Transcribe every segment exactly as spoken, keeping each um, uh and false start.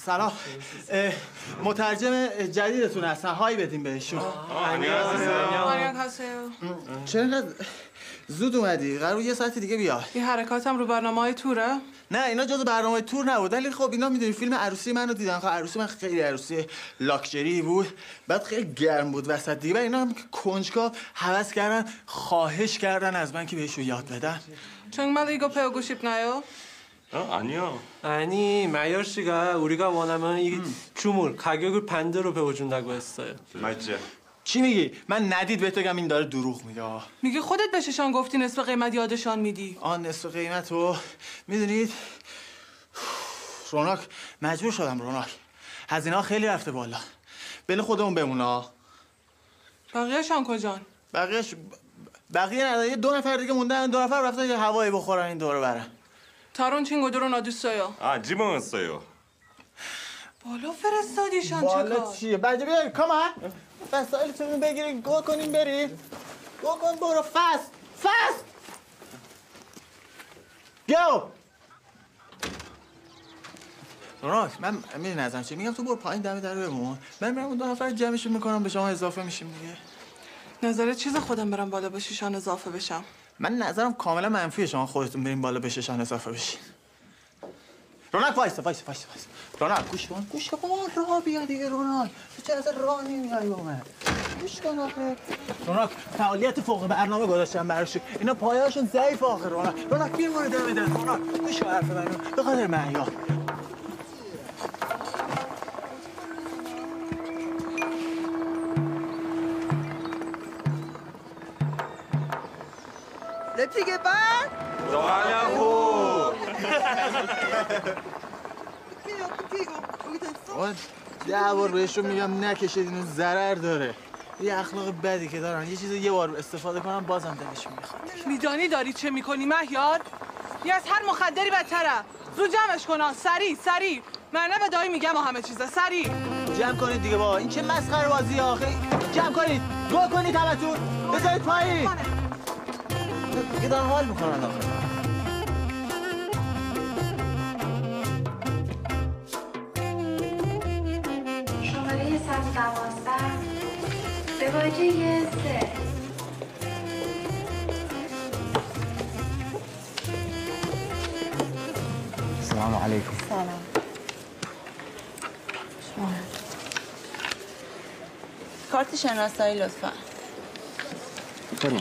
سلام. مترجم جدیدتون هستن. های بدیم بهشون. چرا اینقدر زود اومدی؟ قرار یه ساعت دیگه بیا. این حرکاتم رو برنامه‌های توره؟ نه اینا جزو برنامه تور نبود، ولی خب اینا میدونی فیلم عروسی منو دیدن. خب عروسی من خیلی عروسی لاکچری بود، بعد خیلی گرم بود وسط دیگه. اینا هم کنجکاو هوس کردن، خواهش کردن از من که بهشون یاد بدم. 정말 이거 배우고 싶나요? 어? 아니요. 아니, 마열 씨가 우리가 원하면 이 춤을 가격을 반대로 배워준다고 했어요. 맞지? چی میگی؟ من ندید بهت بگم این داره دروغ میگه. میگه خودت بهشان گفتی نصف قیمت یادشان میدی. آن نصف قیمت رو میدونید روناک مجبور شدم. روناک هزینه ها خیلی رفته بالا. بین خودمون بمونه. بقیه‌شان کجان؟ بقیهش بقیه نداره. دو نفر دیگه موندن. دو نفر رفتن یه هوایی بخورن این دور برن. تارون 친구들은 어디 있어요? 아, 집 먹었어요. بالا فرستادیشان بالا چکار؟ چیه؟ بچه بیاید کامان وسایلتون بگیرید گو کنیم برید. گو کن برو. فست فست گو. روناک من میدونی ازم چی میگم؟ تو برو پایین دم در بمون. من میرم اون دو نفر جمعشون میکنم به شما اضافه میشیم دیگه. نظرت چیز خودم برم بالا به شیشان اضافه بشم؟ من نظرم کاملا منفیه شما خودتون بریم بالا به شیشان اضافه بشین. روناک وایسا وایسا وایسا وایسا. روناک گوش کن گوش کن. راه بیا دیگه روناک. تو چه از راه نمیای با من؟ گوش کن آخه. روناک فعالیت فوق برنامه گذاشتم براش. اینا پایه‌هاشون ضعیف آخه. روناک روناک بیا مورد دم بده. روناک گوش کن حرف منو. به خاطر معیار. lepci gepan? 뭐하냐고! ده بار بهشون میگم نکشید اینو ضرر داره. یه اخلاق بدی که دارن. یه چیز یه بار استفاده کنم بازم دلشون میخواد. میدانی داری چه میکنی مهیار؟ یه از هر مخدری بدتره. زود جمعش کن. سریع سریع. من نه به دایی میگم و همه چیزا سریع. جمع کنید دیگه بابا. این چه مسخره بازی آخه. جمع کنید. گو کنید همتون. بذارید پایین. دیگه دارن حال میکنن آخه. شماره صد و دوازده به واژه سه. سلام علیکم. سلام. شما کارت شناسایی لطفا. بریم.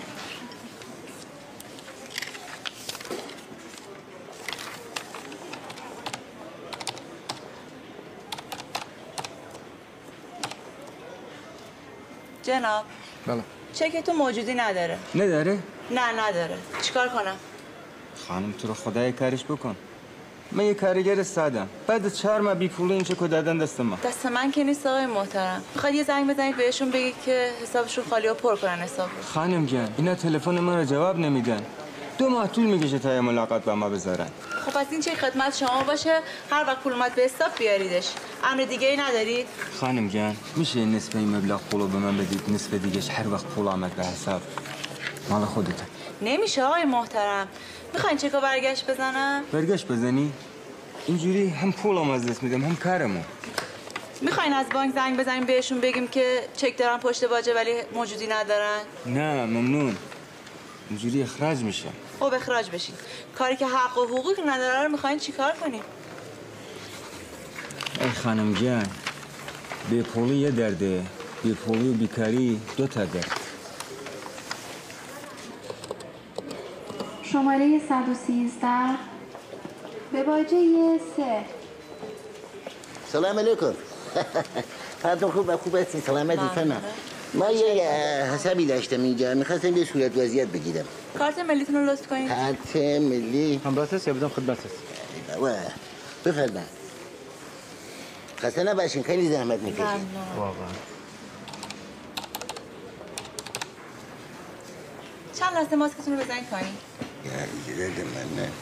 جناب. بله. چکتون موجودی نداره. نداره؟ نه نداره. چیکار کنم؟ خانم تو رو خدای کارش بکن. من یه کارگر سادم. بعد چهار ماه بی پول این چکو دادن دست ما. دست من که نیست آقای محترم. میخواد یه زنگ بزنید بهشون بگید که حسابشون خالی و پر کنن حساب. خانم جان اینا تلفن ما رو جواب نمیدن. دو ماه طول میکشه تا ملاقات با ما بذارن. خب پس این چه خدمت شما باشه هر وقت پول اومد به حساب بیاریدش. امر دیگه ای ندارید؟ خانم جان میشه نصف این مبلغ پولو به من بدید، نصف دیگهش هر وقت پول آمد به حساب مال خودته. نمیشه آقای محترم. میخواین چکو برگشت بزنم؟ برگشت بزنی؟ اینجوری هم پولم از دست میدم هم کارمو. میخواین از بانک زنگ بزنیم بهشون بگیم که چک دارن پشت باجه ولی موجودی ندارن؟ نه ممنون. اینجوری اخراج میشه. خب اخراج بشین. کاری که حق و حقوقی نداره رو میخواین چیکار کنیم؟ ای خانم جان بی پولی یه درده، بی پولی و بیکاری دو تا درد. شماره صد و سیزده به واژه سه. سلام علیکم. حالتون خوب و خوب هستین؟ سلامتی فنم. ما یه حسابی داشتم اینجا میخواستم یه صورت وضعیت بگیرم. کارت ملیتون رو لطف کنید. کارت ملی همراه هست یا بدم خدمت هست؟ بفرمایید. خسته نباشین خیلی زحمت میکشید. واقعا. چند لحظه ماسکتون رو بزنید پایین. یه درد من نه.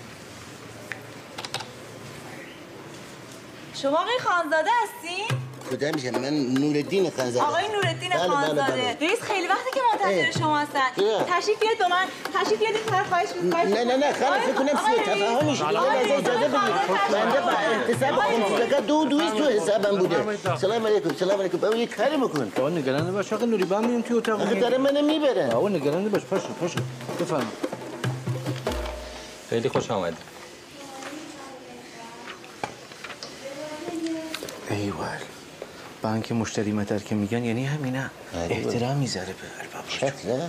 شما آقای خانزاده هستین؟ کجا میشه؟ من نورالدین خانزاده. آقای نورالدین بله، بله، خانزاده بله. رئیس خیلی وقتی که منتظر اه. شما هستن اه. تشریف بیارید با من تشریف بیارید این طرف خواهش می‌کنم. نه نه نه خیلی فکر کنم سوء تفاهمی شده. اجازه بدید. بنده با احتساب خمسزده دو دویست تو حسابم بوده. سلام علیکم. سلام علیکم. بابا یه کاری بکن. آقا نگران نباش آقا نوری با هم میریم توی اتاق. آخه داره منو میبره. آقا نگران نباش پاشو پاشو بفهم. خیلی خوش آمد. ایول بانک مشتری مدر که میگن یعنی همینه. احترام میذاره به ارباب. شکله؟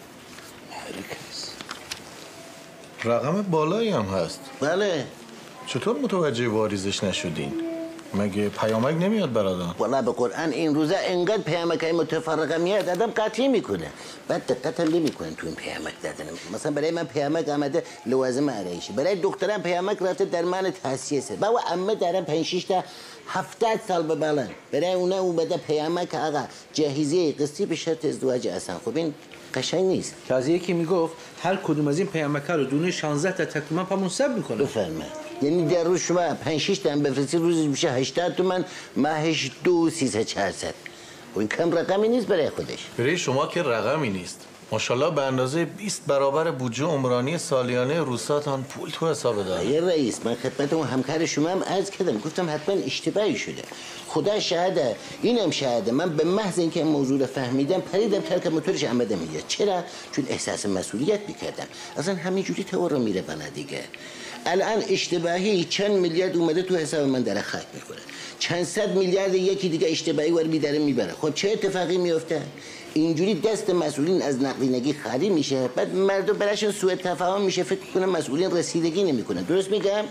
رقم بالایی هم هست. بله. چطور متوجه واریزش نشدین؟ مگه پیامک نمیاد برادر؟ والله به قرآن این روزا انقدر پیامکای متفرقه میاد آدم قطعی میکنه. بعد دقت هم نمیکنه تو این پیامک دادن. مثلا برای من پیامک آمده لوازم آرایشی، برای دخترم پیامک رفته درمان تحصیصه. بابا عمه دارن پنج شش تا هفتاد سال به بالا. برای اونا اومده پیامک آقا جهیزیه قسطی به شرط ازدواج اصلا. خب این قشنگ نیست. تازه یکی میگفت هر کدوم از این پیامک‌ها رو دونه شانزده تا تکمن پامون سب میکنه. بفرمایید. یعنی در روز شما پنج شش تا بفرستی روزش میشه هشتاد تومن، ماهش دو سیصد چهارصد. و این کم رقمی نیست برای خودش. برای شما که رقمی نیست. ماشاءالله به اندازه بیست برابر بودجه عمرانی سالیانه روساتان پول تو حساب داره. یه رئیس من خدمت اون همکار شما هم عرض کردم گفتم حتما اشتباهی شده. خدا شاهده اینم شاهده من به محض اینکه این موضوع رو فهمیدم پریدم ترک موتورش آمدم اینجا. چرا؟ چون احساس مسئولیت میکردم. اصلا همینجوری تو رو میره بنا دیگه. الان اشتباهی چند میلیارد اومده تو حساب من داره خاک میکنه. چند صد میلیارد یکی دیگه اشتباهی ور میداره میبره. خب چه اتفاقی میفته؟ اینجوری دست مسئولین از نقدینگی خالی میشه، بعد مردم براشون سوء تفاهم میشه، فکر کنم مسئولین رسیدگی نمیکنن. درست میگم؟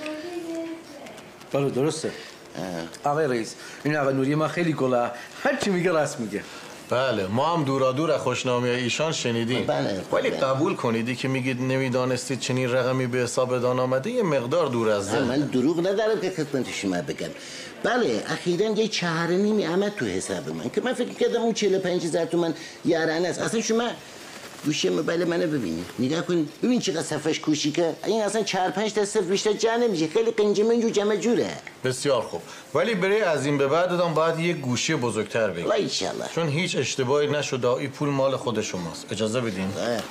بله درسته. آقای رئیس این آقا نوری ما خیلی گله، هر چی میگه راست میگه. بله ما هم دورا دور از خوشنامی ایشان شنیدیم. بله. ولی بله. قبول کنیدی که میگید نمیدانستید چنین رقمی به حساب دان آمده یه مقدار دور از ذهن. من دروغ ندارم که خدمت شما بگم. بله اخیراً یه چهار نیمی آمد تو حساب من که من فکر کردم اون چهل و پنج هزار تومن یارانه است. اصلا شما گوشه موبایل منو ببینید، نگاه کن ببین چقدر صفحش کوچیکه. این اصلا چهار پنج تا صفر بیشتر جا نمیشه. خیلی قنجه منجو جمع جوره. بسیار خوب. ولی برای از این به بعد دادم باید یه گوشی بزرگتر بگیرید. ان شاءالله. چون هیچ اشتباهی نشده. این پول مال خود شماست. اجازه بدین.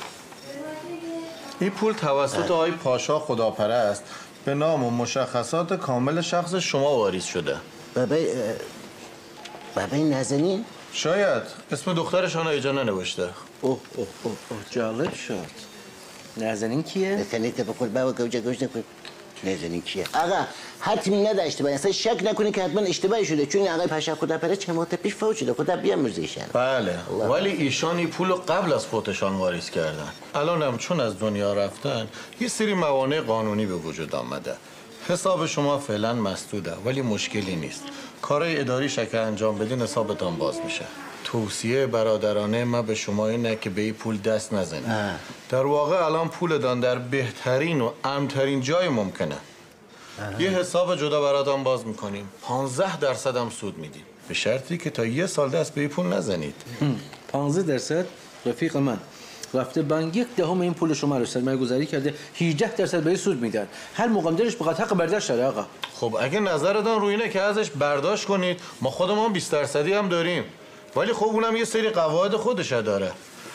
این پول توسط آقای پاشا خداپرست به نام و مشخصات کامل شخص شما واریز شده. بابای بابای نازنین؟ شاید اسم دخترشان ایجا ننوشته. اوه اوه اوه اوه جالب شد. نازنین کیه؟ نکنید بقول بابا گوجه گوش نکن. نازنین کیه؟ آقا حتمی نداشته باید اصلا شک نکنی که حتما اشتباهی شده، چون آقای پاشا خداپرست چند ماه پیش فوت شده. خدا بیامرزه ایشان. بله ولی ایشان این پول قبل از فوتشان واریز کردن. الان هم چون از دنیا رفتن یه سری موانع قانونی به وجود آمده. حساب شما فعلا مسدوده ولی مشکلی نیست. کارهای اداری شکر انجام بدین حسابتان باز میشه. توصیه برادرانه ما به شما اینه که به این پول دست نزنید. در واقع الان پولتان در بهترین و امن‌ترین جای ممکنه. آه. یه حساب جدا براتان باز میکنیم. پانزده درصد هم سود میدیم. به شرطی که تا یه سال دست به این پول نزنید. پانزده درصد؟ رفیق من رفته بانک یک دهم این پول شما رو سرمایه گذاری کرده، هجده درصد به سود میدن. هر مقام دلش بخواد حق برداشت داره آقا. خب اگه نظرتان روی اینه که ازش برداشت کنید، ما خودمون بیست درصدی هم داریم. ولی خب اونم یه سری قواعد خودش داره.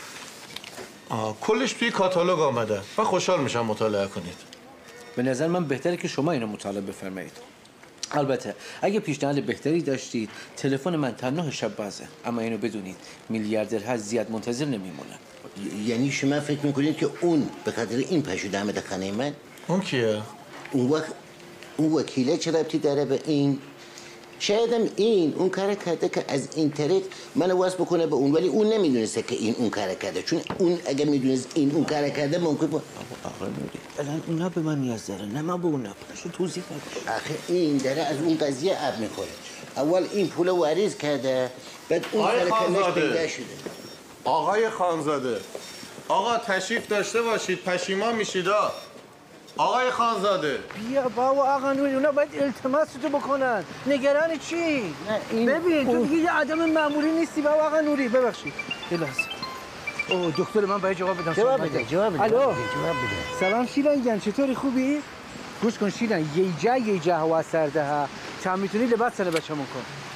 آه، کلش توی کاتالوگ آمده و خوشحال میشم مطالعه کنید. به نظر من بهتره که شما اینو مطالعه بفرمایید. البته اگه پیشنهاد بهتری داشتید تلفن من تا نه شب بازه، اما اینو بدونید میلیاردرها زیاد منتظر نمیمونن. یعنی شما فکر میکنید که اون به خاطر این پشو آمده خانه من؟ اون کیه؟ اون وقت اون وکیله چه ربطی داره به این؟ شایدم این اون کار کرده که از این طریق منو واسه بکنه به اون، ولی اون نمیدونسته که این اون کار کرده، چون اون اگه میدونست این اون کار کرده ممکن بود. آقا نوری الان اونا به من نیاز داره، نه من به اونا. پاشو توضیح بده. آخه این داره از اون قضیه آب میخوره. اول این پول واریز کرده، بعد اون کارش پیدا شده. آقای خانزاده، آقا تشریف داشته باشید، پشیمان میشید. آقای خانزاده بیا بابا آقا نوری، اونا باید التماستو بکنن. نگران چی؟ ببین تو دیگه یه آدم معمولی نیستی بابا آقا نوری. ببخشید یه لحظه. اوه دکتر من باید جواب بدم. جواب بده جواب بده. الو جواب بده. سلام شیلان جان، چطوری خوبی؟ گوش کن شیلان، یه جا یه جا هوا سرده ها. چند میتونی لباس سر بچه‌مون کن.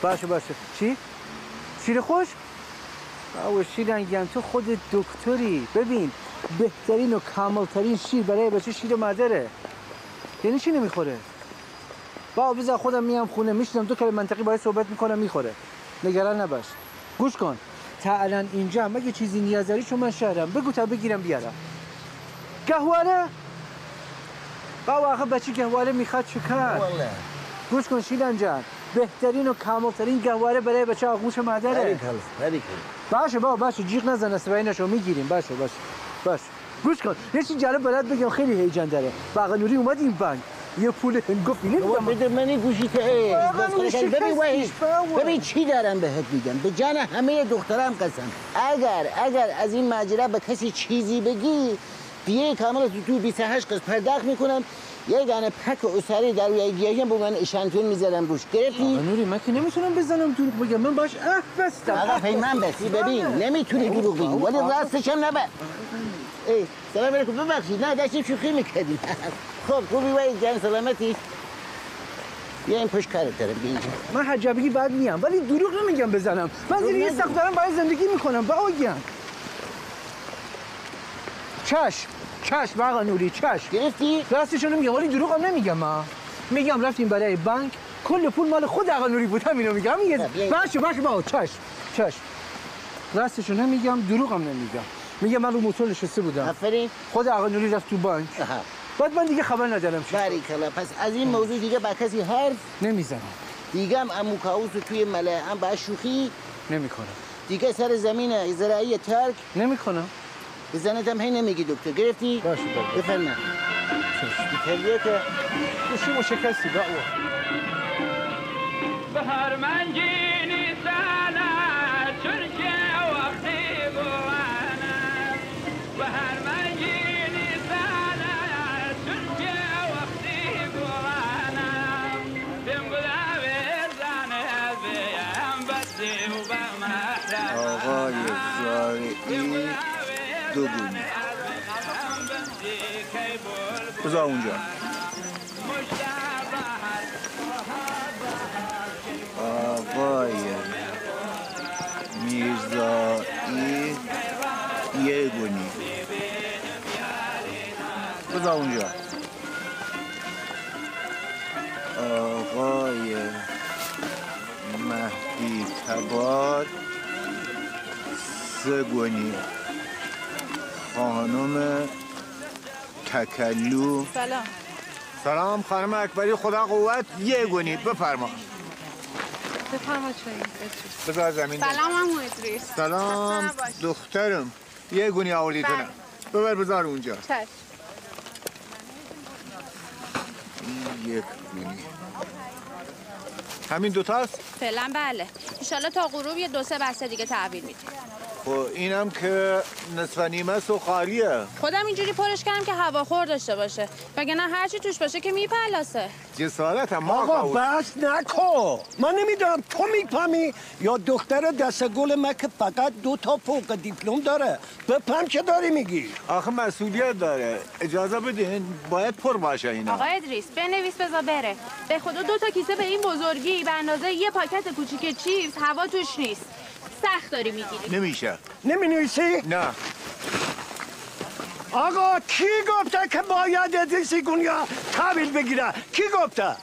باشه باشه چی؟ شیر خوش؟ بابا شیرنگم تو خود دکتری. ببین بهترین و کاملترین شیر برای بچه شیر مادره. یعنی چی نمیخوره؟ بابا بذار خودم میام خونه میشنم دو کلمه منطقی باید صحبت میکنم میخوره. نگران نباش. گوش کن تا الان اینجا مگه چیزی نیاز داری چون من شهرم بگو تا بگیرم بیارم. گهواره؟ بابا آخه بچه گهواره میخواد چیکار؟ گوش کن شیران جان بهترین و کاملترین گهواره برای بچه آغوش مادره. باریکلا باریکلا. باشه بابا باشه جیغ نزن استفاینشو میگیریم. باشه باشه باشه. گوش کن یه چیز جالب برات بگم خیلی هیجان داره. آقا نوری اومد این بانک یه پول هنگفتی نمیدم. بده منی گوشی که ببین وحید ببین چی دارم بهت میگم به جان همه دخترم قسم اگر اگر از این ماجرا به کسی چیزی بگی دیگه کاملا تو تو بیست و هشت قسط پرداخت میکنم یه دانه پک و اسری در روی گیاهیم با من اشانتون میذارم روش گرفتی؟ آقا نوری من که نمیتونم بزنم دروغ بگم من باش اخ بستم. آقا پیمان بستی ببین نمیتونی دروغ بگی ولی راستش هم نبر. ای سلام علیکم ببخشید نه داشتیم شوخی میکردیم. خب خوبی وای جان سلامتی؟ بیا این پشت کارت دارم بیا اینجا. من حجابگی بعد میام ولی دروغ نمیگم بزنم. من زیر یه سخت دارم باید زندگی میکنم با آگم. چشم چشم آقا نوری چشم. گرفتی؟ راستشو نمیگم ولی دروغ هم نمیگم ما. میگم رفتیم برای بانک کل پول مال خود آقا نوری بود همینو میگم. میگه باشه باشه با چشم چشم. راستشو نمیگم دروغ هم نمیگم. میگم من رو موتور نشسته بودم. آفرین. خود آقا نوری رفت تو بانک. آها. بعد من دیگه خبر ندارم چی. باریکلا پس از این موضوع دیگه با کسی حرف نمیزنم. دیگه هم امو کاوس توی ملأ هم با شوخی نمیکنم. دیگه سر زمین زراعی ترک نمیکنم. بزنت هم هی نمیگی دکتر گرفتی؟ باشه باشه. بفرما. تربیه که گوشیمو شکستی با او. به هر منجینی سالا چرکه وقتی بوانم به هر منجینی سالا چرکه وقتی بوانم بیم بلاوی زانه بیم بدی و بمهرم آقای زارعی دوگونی بذار اونجا. آقای میرزایی یه گونی بذار اونجا. آقای مهدی تبار سه گونی خانم تکلو. سلام. سلام خانم اکبری خدا قوت یه گونی بفرما. بفرما چایی. بذار زمین. سلام عمو ادریس. سلام دخترم یه گونی آوردیتونم. ببر بذار اونجا. چشم. یک گونی. همین دوتاست؟ فعلا بله. انشالله تا غروب یه دو سه بسته دیگه تحویل میدیم. خب اینم که نصف نیمه است و خالیه. خودم اینجوری پرش کردم که هواخور داشته باشه. وگرنه هرچی توش باشه که میپلاسه. جسارت هم ما آقا بس نکن. من نمیدونم تو میفهمی یا دختر دست گل من که فقط دو تا فوق دیپلم داره. بفهم چه داری میگی؟ آخه مسئولیت داره. اجازه بدین باید پر باشه اینا. آقا ادریس بنویس بذار بره. به خدا دو تا کیسه به این بزرگی به اندازه یه پاکت کوچیک چیپس هوا توش نیست. سخت داری میگیری. نمیشه. نمی نویسی؟ نه. آقا کی گفته که باید ادریسی گونیا تحویل بگیره؟ کی گفته؟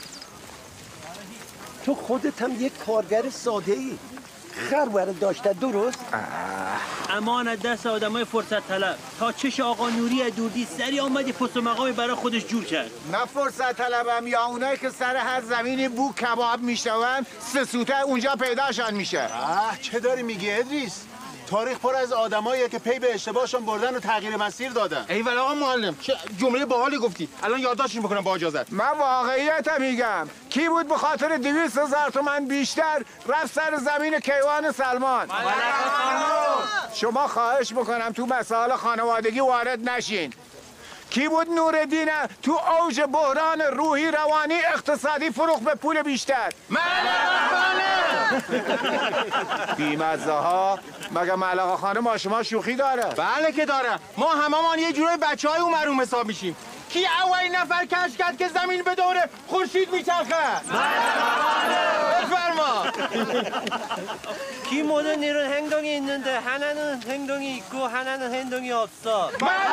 تو خودت هم یک کارگر ساده ای. خروره داشته درست؟ امان از دست آدمای فرصت طلب تا چش آقا نوری دوردی سری آمدی پست و مقامی برای خودش جور کرد. نه فرصت طلبم یا اونایی که سر هر زمینی بو کباب میشنون سه سوته اونجا پیداشان میشه. اه چه داری میگی ادریس؟ تاریخ پر از آدماییه که پی به اشتباهشون بردن و تغییر مسیر دادن. ایول آقا معلم چه جمله باحالی گفتی. الان یادداشتش میکنم با اجازت. من واقعیت میگم. کی بود به خاطر دویست هزار تومن بیشتر رفت سر زمین کیوان سلمان؟ شما خواهش میکنم تو مسائل خانوادگی وارد نشین. کی بود نوردین تو اوج بحران روحی روانی اقتصادی فروخت به پول بیشتر؟ بیمزه ها مگه ملقا خانم با شما شوخی داره؟ بله که داره. ما هممون یه جورای بچه های اون محروم حساب میشیم. کی اولین نفر کشف کرد که زمین به دوره خورشید میچرخه؟ بفرما. 이 모든 일은 행동이 있는데 하나는 행동이 있고 하나는 행동이 없어.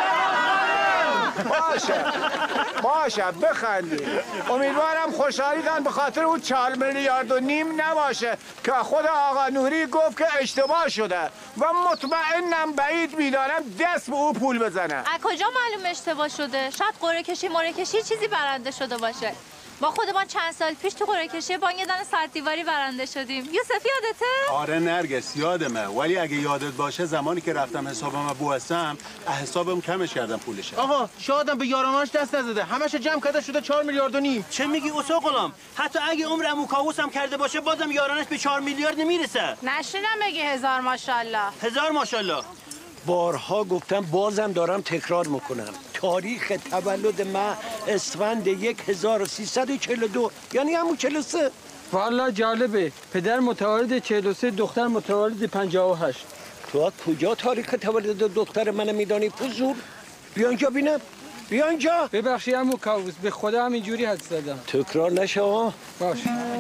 باشه باشه بخندی. امیدوارم خوشحالیدن به خاطر اون چهار میلیارد و نیم نباشه که خود آقا نوری گفت که اشتباه شده و مطمئنم بعید میدارم دست به او پول بزنه. از کجا معلوم اشتباه شده؟ شاید قرعه کشی مره کشی چیزی برنده شده باشه. ما خودمان چند سال پیش تو قرعه کشی بانک یه دانه ساعت دیواری برنده شدیم. یوسف یادته؟ آره نرگس یادمه، ولی اگه یادت باشه زمانی که رفتم حسابم بو هستم حسابم کمش کردم پولش. آقا شادم به یاراناش دست نزده، همش جمع کرده شده چهار میلیارد و نیم. چه میگی اوسا غلام؟ حتی اگه عمر عمو کاووس هم کرده باشه بازم یارانش به چهار میلیارد نمیرسه. نشینم بگی هزار ماشاءالله. هزار ماشاءالله. بارها گفتم بازم دارم تکرار میکنم. تاریخ تولد من اسفند هزار و سیصد و چهل و دو یعنی همون چهل و سه. والا جالبه. پدر متولد چهل و سه، دختر متولد پنجاه و هشت. تو از کجا تاریخ تولد دختر من میدانی فضول؟ بیا اینجا بینم. بیا اینجا. ببخشی عمو کاووس، به خدا همینجوری حد زدم. تکرار نشه ها. باش.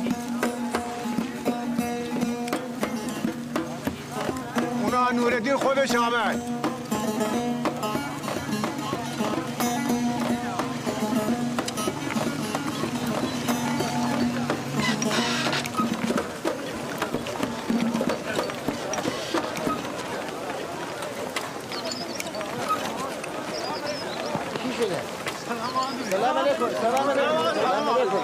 اونا نوردین خودش آمد. سلام علیکم. سلام علیکم. سلام علیکم.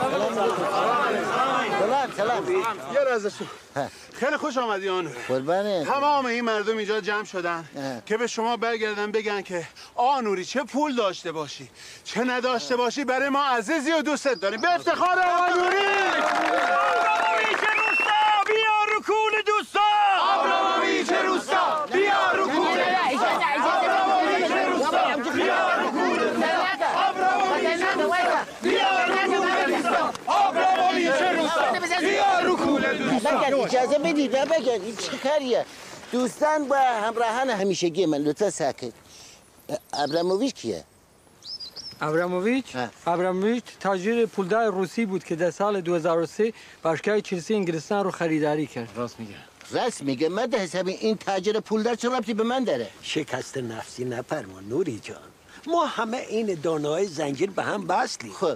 سلام سلام. یه لحظه شو. خیلی خوش آمدی آنور. قربانه. تمام این مردم اینجا جمع شدن که به شما برگردن بگن که آنوری چه پول داشته باشی چه نداشته باشی برای ما عزیزی و دوستت داریم. به افتخار آنوری. آبراmovic روستا بیا رو کول دوستا. آبراmovic روستا بیا رو کول دوستا. آبراmovic روستا بیا رو کول دوستا. بگن اجازه بدید بگن این چه کاریه؟ دوستان با همراهان همیشگی من لطفا ساکت. ابراموویچ کیه؟ ابراموویچ؟ ابراموویچ تاجر پولدار روسی بود که در سال دو هزار و سه باشگاه چلسی انگلستان رو خریداری کرد. راست میگه. راست میگه. من ده حساب این تاجر پولدار چه ربطی به من داره؟ شکست نفسی نپرما نوری جان. ما همه این دانه‌های زنجیر به هم بستیم. خب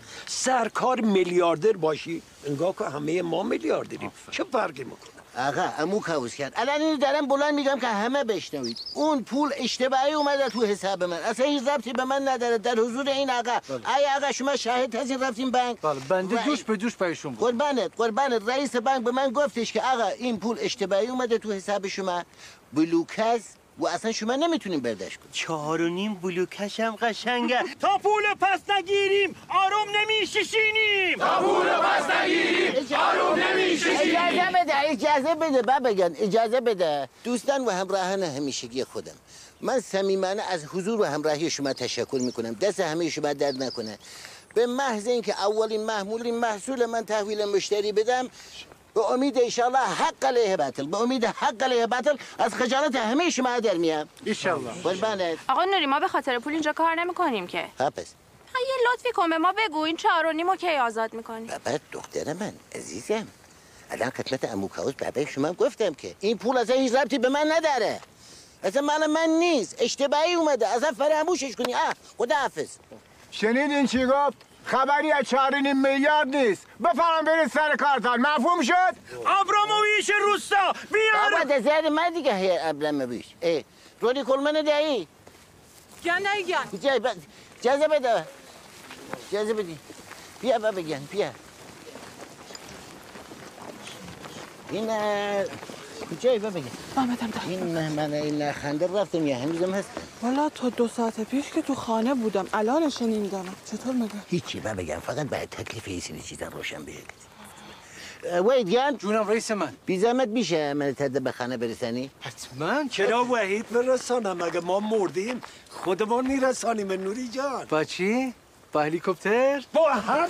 سرکار میلیاردر باشی انگار که همه ما میلیاردریم. چه فرقی میکنه؟ آقا عمو کاووس کرد. الان اینو دارم بلند میگم که همه بشنوید. اون پول اشتباهی اومده تو حساب من. اصلا هیچ ربطی به من نداره. در حضور این آقا. ای آقا شما شاهد هستین رفتین بانک؟ بله بنده دوش به دوش پیشون بود. قربانت قربانت رئیس بانک به من گفتش که آقا این پول اشتباهی اومده تو حساب شما. بلوکس و اصلا شما نمیتونیم برداشت کنیم. چهار و نیم بلوکش هم قشنگه. تا پول پس نگیریم آروم نمیششینیم. تا پول پس نگیریم آروم نمیششینیم. اجازه بده اجازه بده بابا اجازه بده. دوستان و همراهان همیشگی خودم، من صمیمانه از حضور و همراهی شما تشکر میکنم. دست همه شما درد نکنه. به محض اینکه اولین محمول محصول من تحویل مشتری بدم، به امید انشالله حق علیه باطل، به امید حق علیه باطل از خجالت همه شما در میام انشالله. قربانت. آقا نوری ما به خاطر پول اینجا کار نمی‌کنیم که. ها پس یه لطفی کن به ما بگو این چهار و نیمو کی آزاد می‌کنی؟ بابا دختر من عزیزم، الان خدمت عمو کاووس بابا شما گفتم که این پول اصلا هیچ ربطی به من نداره. اصلا مال من نیست. اشتباهی اومده. اصلا فراموشش کنی. آه خداحافظ. شنیدین چی گفت؟ خبری از چهار و نیم میلیارد نیست. بفرم برید سر کارتان. مفهوم شد؟ ابراموویچ روستا بیار. بابا دزر من دیگه هی ابراموویچ. ای روی کلمن دایی. گن نگی گن. جای جازه بده. جازه بدی. بیا بابا گن بیا. این کجایی بابا گن؟ آمدم ده. این من این خنده رفتم یا هنوزم هست؟ والا تا دو ساعت پیش که تو خانه بودم الانش نمیدانم. چطور مگه؟ هیچی بابا گن، فقط باید تکلیف این سری چیزا روشن بگید. وحید گن جونم رئیس من. بی زحمت میشه من تده به خانه برسانی؟ حتما. چرا وحید برسانم؟ اگه ما مردیم خودمون میرسانیم نوری جان. با چی؟ با هلیکوپتر؟ با هر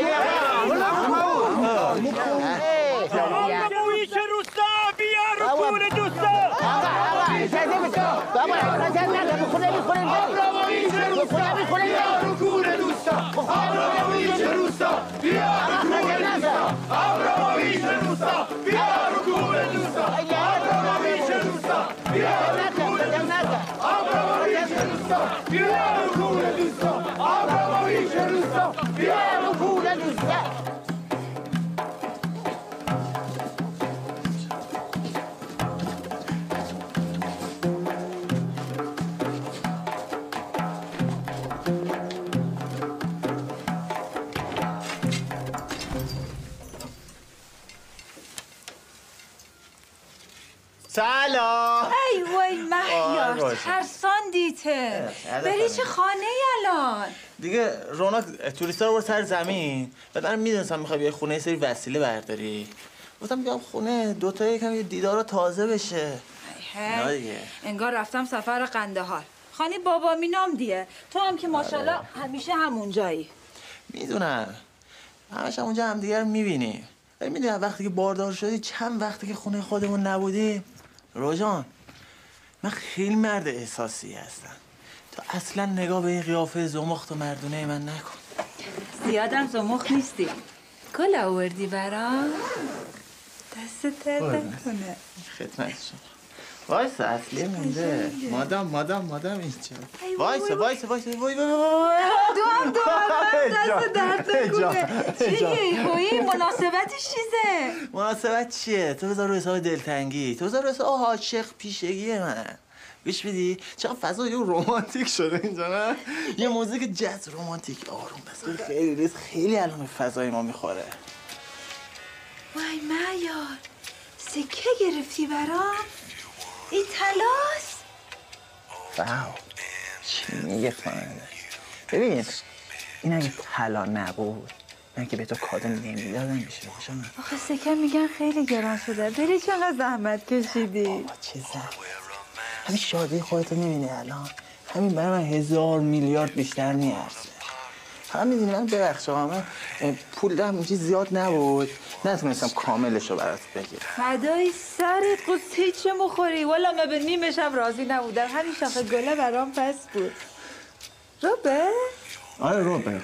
ابراموویچ روستا بیا رو کول دوستا. اجازه بده. بابا اجازه نده. بخونه میخونه. ابراموویچ روستا بیا رو کول دوستا. ابراموویچ روستا بیا رو کول دوستا. ابراموویچ بیا رو کوره دوستا آبرامایی که روستا بیا رو کوره دوستا. سلام. ای وای مهیار ترساندیته. بری چه خانه الان؟ دیگه رونق توریستا رو برد سر زمین. بعد من میدونستم میخوای بیای خونه یه سری وسیله برداری. گفتم بیام خونه دوتا یکم یه دیدار تازه بشه. نه دیگه. انگار رفتم سفر قندهار. خانه بابا مینام دیه. تو هم که ماشاءالله همیشه همونجایی. میدونم. همش هم اونجا همدیگه رو میبینیم. ولی میدونم وقتی که باردار شدی چند وقتی که خونه خودمون نبودیم. روژان من خیلی مرد احساسی هستم. تو اصلا نگاه به این قیافه زمخت و مردونه من نکن. زیادم زمخت نیستی. کل آوردی برام؟ دست درد نکنه. خدمت شما. وایسا اصلی مونده. مادام مادام مادام اینجا. وایسا وایسا وایسا وای وای وای. دوام دوام دست درد نکنه. چیه هویی مناسبتش چیزه؟ مناسبت چیه؟ تو بذار رو حساب دلتنگی. تو بذار رو حساب عاشق پیشگی من. گوش بدی؟ چقدر فضا یه رمانتیک شده اینجا نه؟ یه موزیک جاز رمانتیک آروم بذار خیلی ریز خیلی الان به فضای ما میخوره. وای معیار سکه گرفتی برام؟ این تلاس؟ واو چی میگه خانه؟ ببین این اگه طلا نبود من که به تو کادو نمیدادم میشه باشم. آخه سکه میگن خیلی گران شده. بری چقدر زحمت کشیدی؟ بابا چه زحمت. همین شادی خودتو میبینی الان همین برای من هزار میلیارد بیشتر نیارزه. هم میدونی من ببخشم من پول دارم اینجا زیاد نبود نتونستم کاملش رو برات بگیرم. فدای سرت قصه چه مخوری؟ والا من به نیمش هم راضی نبودم. همین شاخه گله برام پس بود. روبه؟ آره روبه.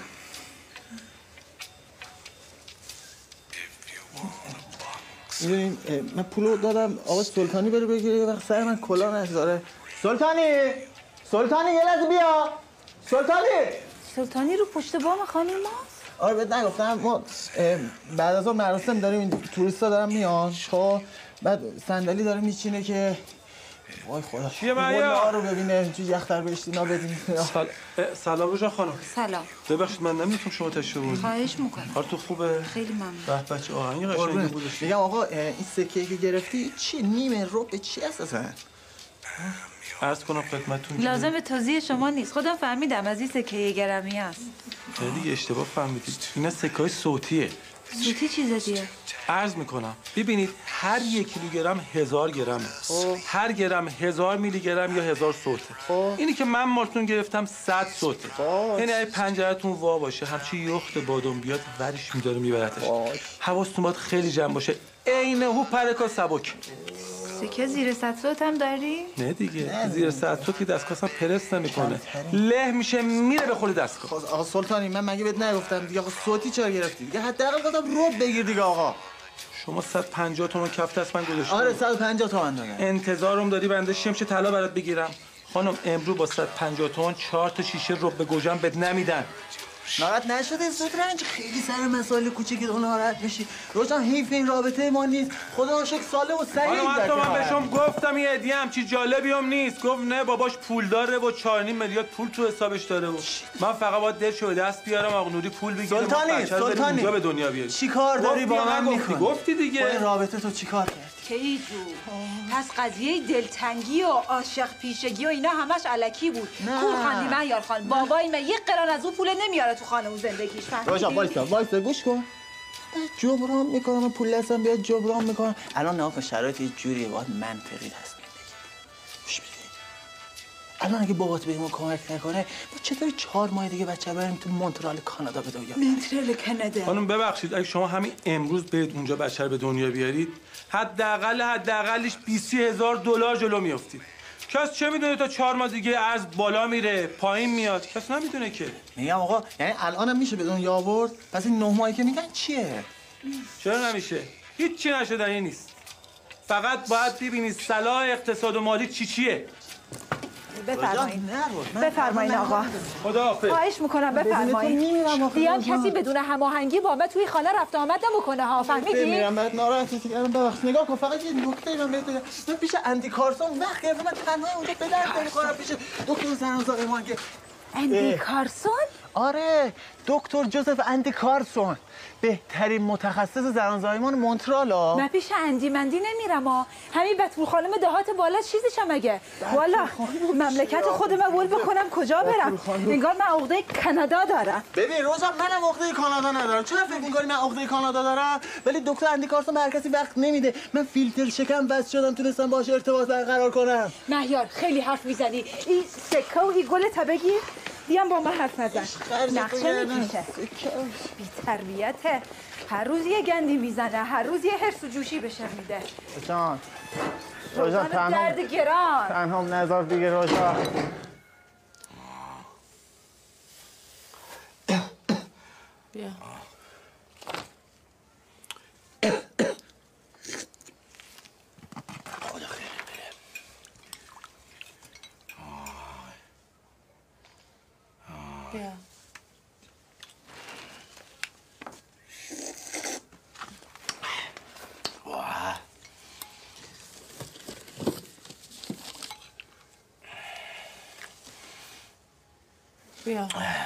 میدونیم من پولو دادم آقا سلطانی بره بگیره یه وقت سر من کلا نذاره. سلطانی سلطانی یه لحظه بیا. سلطانی سلطانی رو پشت بام خانم ما؟ آره بهت نگفتم ما بعد از اون مراسم داریم این توریستا دارن میان خب بعد صندلی داره میچینه که وای خدا چیه معیار رو ببینه چه یختر بهش اینا بدین. سل... سلام روژان خانم. سلام. ببخشید من نمیتونم شما تشریف بردید. خواهش میکنم. حال تو خوبه؟ خیلی ممنون. به بچه آهنگ قشنگی بودش. میگم آقا این سکه‌ای که گرفتی چی نیمه رو به چی اساسا؟ عرض کنم خدمتتون لازم به توضیح شما نیست. خودم فهمیدم از این سکه گرمی است. دیگه اشتباه فهمیدید. اینا سکه‌های صوتیه. صوتی چیز دیگه. عرض میکنم ببینید هر یک کیلوگرم هزار گرمه. هر گرم هزار میلی گرم یا هزار صوته. اینی که من مارتون گرفتم صد صوته. یعنی اگه پنجرتون وا باشه همچی یخت بادم بیاد ورش میداره میبرتش. حواستون باید خیلی جمع باشه. عین هو پرکا سبک. سکه زیر صد صوت هم داری؟ نه دیگه زیر صد صوت که دستگاه پرس نمیکنه. له میشه میره به خود دستگاه. آقا سلطانی من مگه بهت نگفتم دیگه آقا صوتی چرا گرفتی؟ دیگه حداقل گفتم رو بگیر دیگه آقا. شما صد و پنجاه تومن کف دست من گذاشتم. آره صد و پنجاه تومن دادم. انتظارم داری بنده شمش طلا برات بگیرم. خانم امروز با صد و پنجاه تومن چهار تا شیشه رب گوجم بد نمیدن. ناراحت نشده زود رنج خیلی سر مسائل کوچیکی تو ناراحت میشی. روشان حیف این رابطه ما نیست. خدا رو شکر سالم و سعید. حالا حتی من بهشون گفتم یه هدیه همچی جالبی هم نیست. گفت نه باباش پول داره و چهار و نیم میلیارد پول تو حسابش داره و من فقط باید دلشو به دست بیارم آقا نوری پول بگیره. سلطانی سلطانی اونجا به دنیا بیاری. چیکار داری با من میکنی؟ گفتی دیگه. این رابطه تو چیکار کردی؟ کی جو پس قضیه دلتنگی و عاشق پیشگی و اینا همش علکی بود. کور خاندی معیار خان. بابای من یک قران از اون پول نمیاره تو خانمون زندگیش. روشان وایسا وایسا گوش کن. جبران میکنم من پول دستم بیاد جبران میکنم. الان نه آقا شرایط یه جوریه باید منطقی تصمیم بگیری. گوش بدید. الان اگه بابات به ما کمک نکنه ما چطوری چهار ماه دیگه بچه بریم تو مونترال کانادا به دنیا بیاریم؟ مونترال کانادا. خانم ببخشید اگه شما همین امروز برید اونجا بچه رو به دنیا بیارید حداقل حداقلش بیست هزار دلار جلو میافتید. کس چه میدونه تا چهار ماه دیگه ارز بالا میره پایین میاد کس نمیدونه که. میگم آقا یعنی الانم میشه به دنیا آورد پس این نه ماهی که میگن چیه؟ چرا نمیشه؟ هیچ چی نشدنی نیست. فقط باید ببینید صلاح اقتصاد و مالی چی چیه. بفرمایید بفرمایید آقا خداحافظ. خواهش میکنم بفرمایید دیان کسی بدون هماهنگی با من توی خانه رفت آمد نمیکنه ها فهمیدی؟ میرم بعد ناراحتت کردم ببخش نگاه کن فقط یه نکته من بهت بگم من پیش اندی کارسون وقت گرفتم من تنها اونجا به درد نمیخورم پیش دکتر زنان که اندی کارسون؟ آره دکتر جوزف اندی کارسون بهترین متخصص زنان زایمان مونترال ها. من پیش اندی مندی نمیرم ها همین بتول خانم دهات بالا چیزیشم مگه والا مملکت خودم ول بکنم کجا برم انگار من عقده کانادا دارم. ببین روزا منم عقده کانادا ندارم چرا فکر می‌کنی من عقده کانادا دارم ولی دکتر اندی کارسون به هر کسی وقت نمیده من فیلتر شکم بس شدم تونستم باهاش ارتباط برقرار کنم. مهیار خیلی حرف میزنی این سکه و این گل تبگی بیام با من حرف نزن نقشه میکشه بی تربیته هر روز یه گندی میزنه هر روز یه حرس و جوشی بشه میده جان روزان درد گران تنها نظر دیگه روزا بیا بیا بیا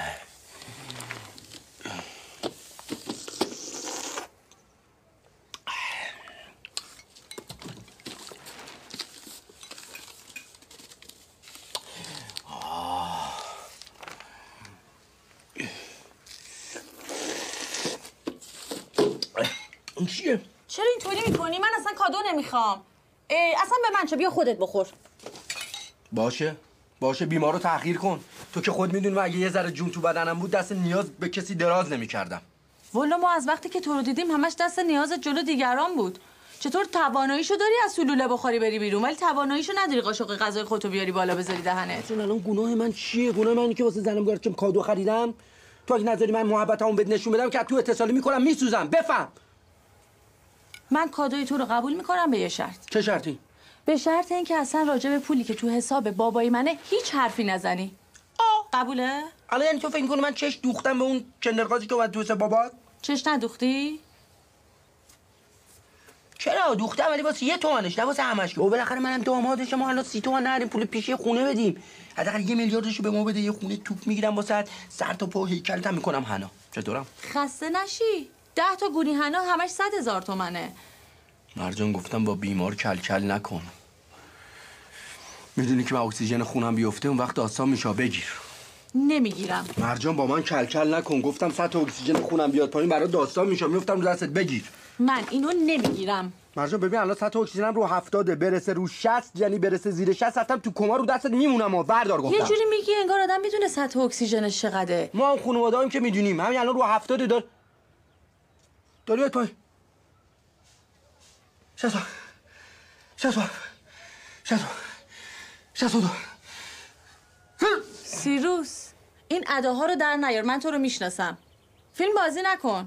این چیه؟ چرا اینطوری میکنی؟ من اصلا کادو نمیخوام. اصلا به من چه بیا خودت بخور. باشه باشه بیمار رو تحقیر کن. تو که خود میدونی اگه یه ذره جون تو بدنم بود دست نیاز به کسی دراز نمیکردم. والا ما از وقتی که تو رو دیدیم همش دست نیاز جلو دیگران بود. چطور تواناییشو داری از سلوله بخوری بری بیرون ولی تواناییشو نداری قاشق غذای خودتو بیاری بالا بذاری دهنت؟ چون الان گناه من چیه؟ گناه من که واسه زنم گارچم کادو خریدم. تو اگه نذاری من محبتامو بهت نشون بدم که تو اتصالی میکنم میسوزم. بفهم. من کادوی تو رو قبول میکنم به یه شرط. چه شرطی؟ به شرط اینکه اصلا راجع به پولی که تو حساب بابای منه هیچ حرفی نزنی. آه قبوله؟ الان یعنی تو فکر می‌کنی من چش دوختم به اون چندرغازی که اومد تو حساب بابات؟ چش ندوختی؟ چرا دوختم ولی واسه یه تومنش نه واسه همش. او بالاخره منم دامادشم ما الان سی تومن نریم پول پیشی خونه بدیم. حداقل یه میلیاردشو به ما بده یه خونه توپ میگیرم واسه سر تا پا هیکلت هم میکنم حنا. چطورم؟ خسته نشی. ده تا گونی حنا همش صد هزار تومنه. مرجان گفتم با بیمار کل کل نکن. میدونی که من اکسیژن خونم بیفته اون وقت داستان میشه بگیر. نمیگیرم. مرجان با من کل کل نکن. گفتم سطح اکسیژن خونم بیاد پایین برای داستان میشه میافتم رو دستت بگیر. من اینو نمیگیرم. مرجان ببین الان سطح اکسیژنم رو هفتاده برسه رو شصت یعنی برسه زیر شصت رفتم تو کما رو دستت میمونم. بردار گفتم. یه جوری میگی انگار آدم میدونه سطح اکسیژنش چقدره. ما هم خانواده‌ایم که میدونیم. همین الان رو هفتاده دار داری بیاد پایین. شصت شصت شصت شصت دو سیروس این اداها رو در نیار. من تو رو میشناسم. فیلم بازی نکن.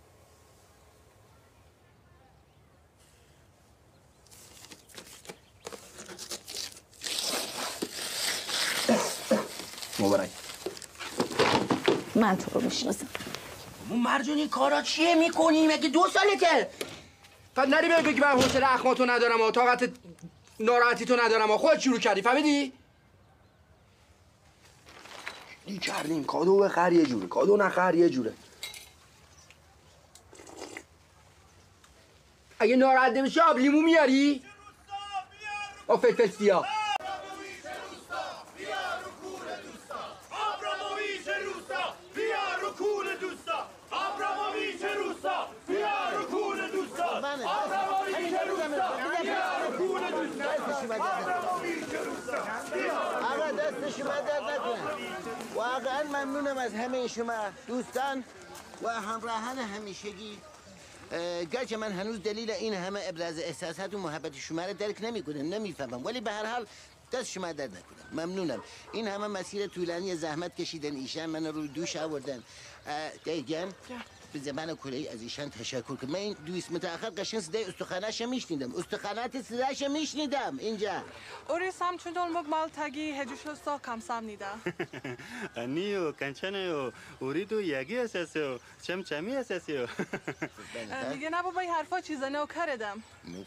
مبارک. من تو رو میشناسم. اون مرجان این کارا چیه میکنی؟ مگه دو سالته؟ فقط نری بگی بگی من حوصله اخماتو ندارم و طاقت ناراحتی تو ندارم و خودت شروع کردی فهمیدی؟ این کردیم کادو بخر یه جوره کادو نخر یه جوره. اگه ناراحت نمیشه آب لیمو میاری؟ آ فلفل سیاه. آقا دست شما درد نکنه. واقعا ممنونم از همه شما دوستان و همراهان همیشگی. گرچه من هنوز دلیل این همه ابراز احساسات و محبت شما را درک نمیکنم نمیفهمم ولی به هر حال دست شما درد نکنم. ممنونم. این همه مسیر طولانی زحمت کشیدن ایشان من رو دوش آوردن. دیگم به زمان کلی از ایشان تشکر کنم. من این دویست متأخر قشنگ صدای استخوانش میشنیدم. استخوانات صداش میشنیدم اینجا. اوری سام چون دول مگ مال تگی هجوش سا کم سام نیدا. نیو کنچنیو اوری تو یگی اساسیو چم چمی اساسیو. دیگه نه بابا این حرفا چیزا نو کردم.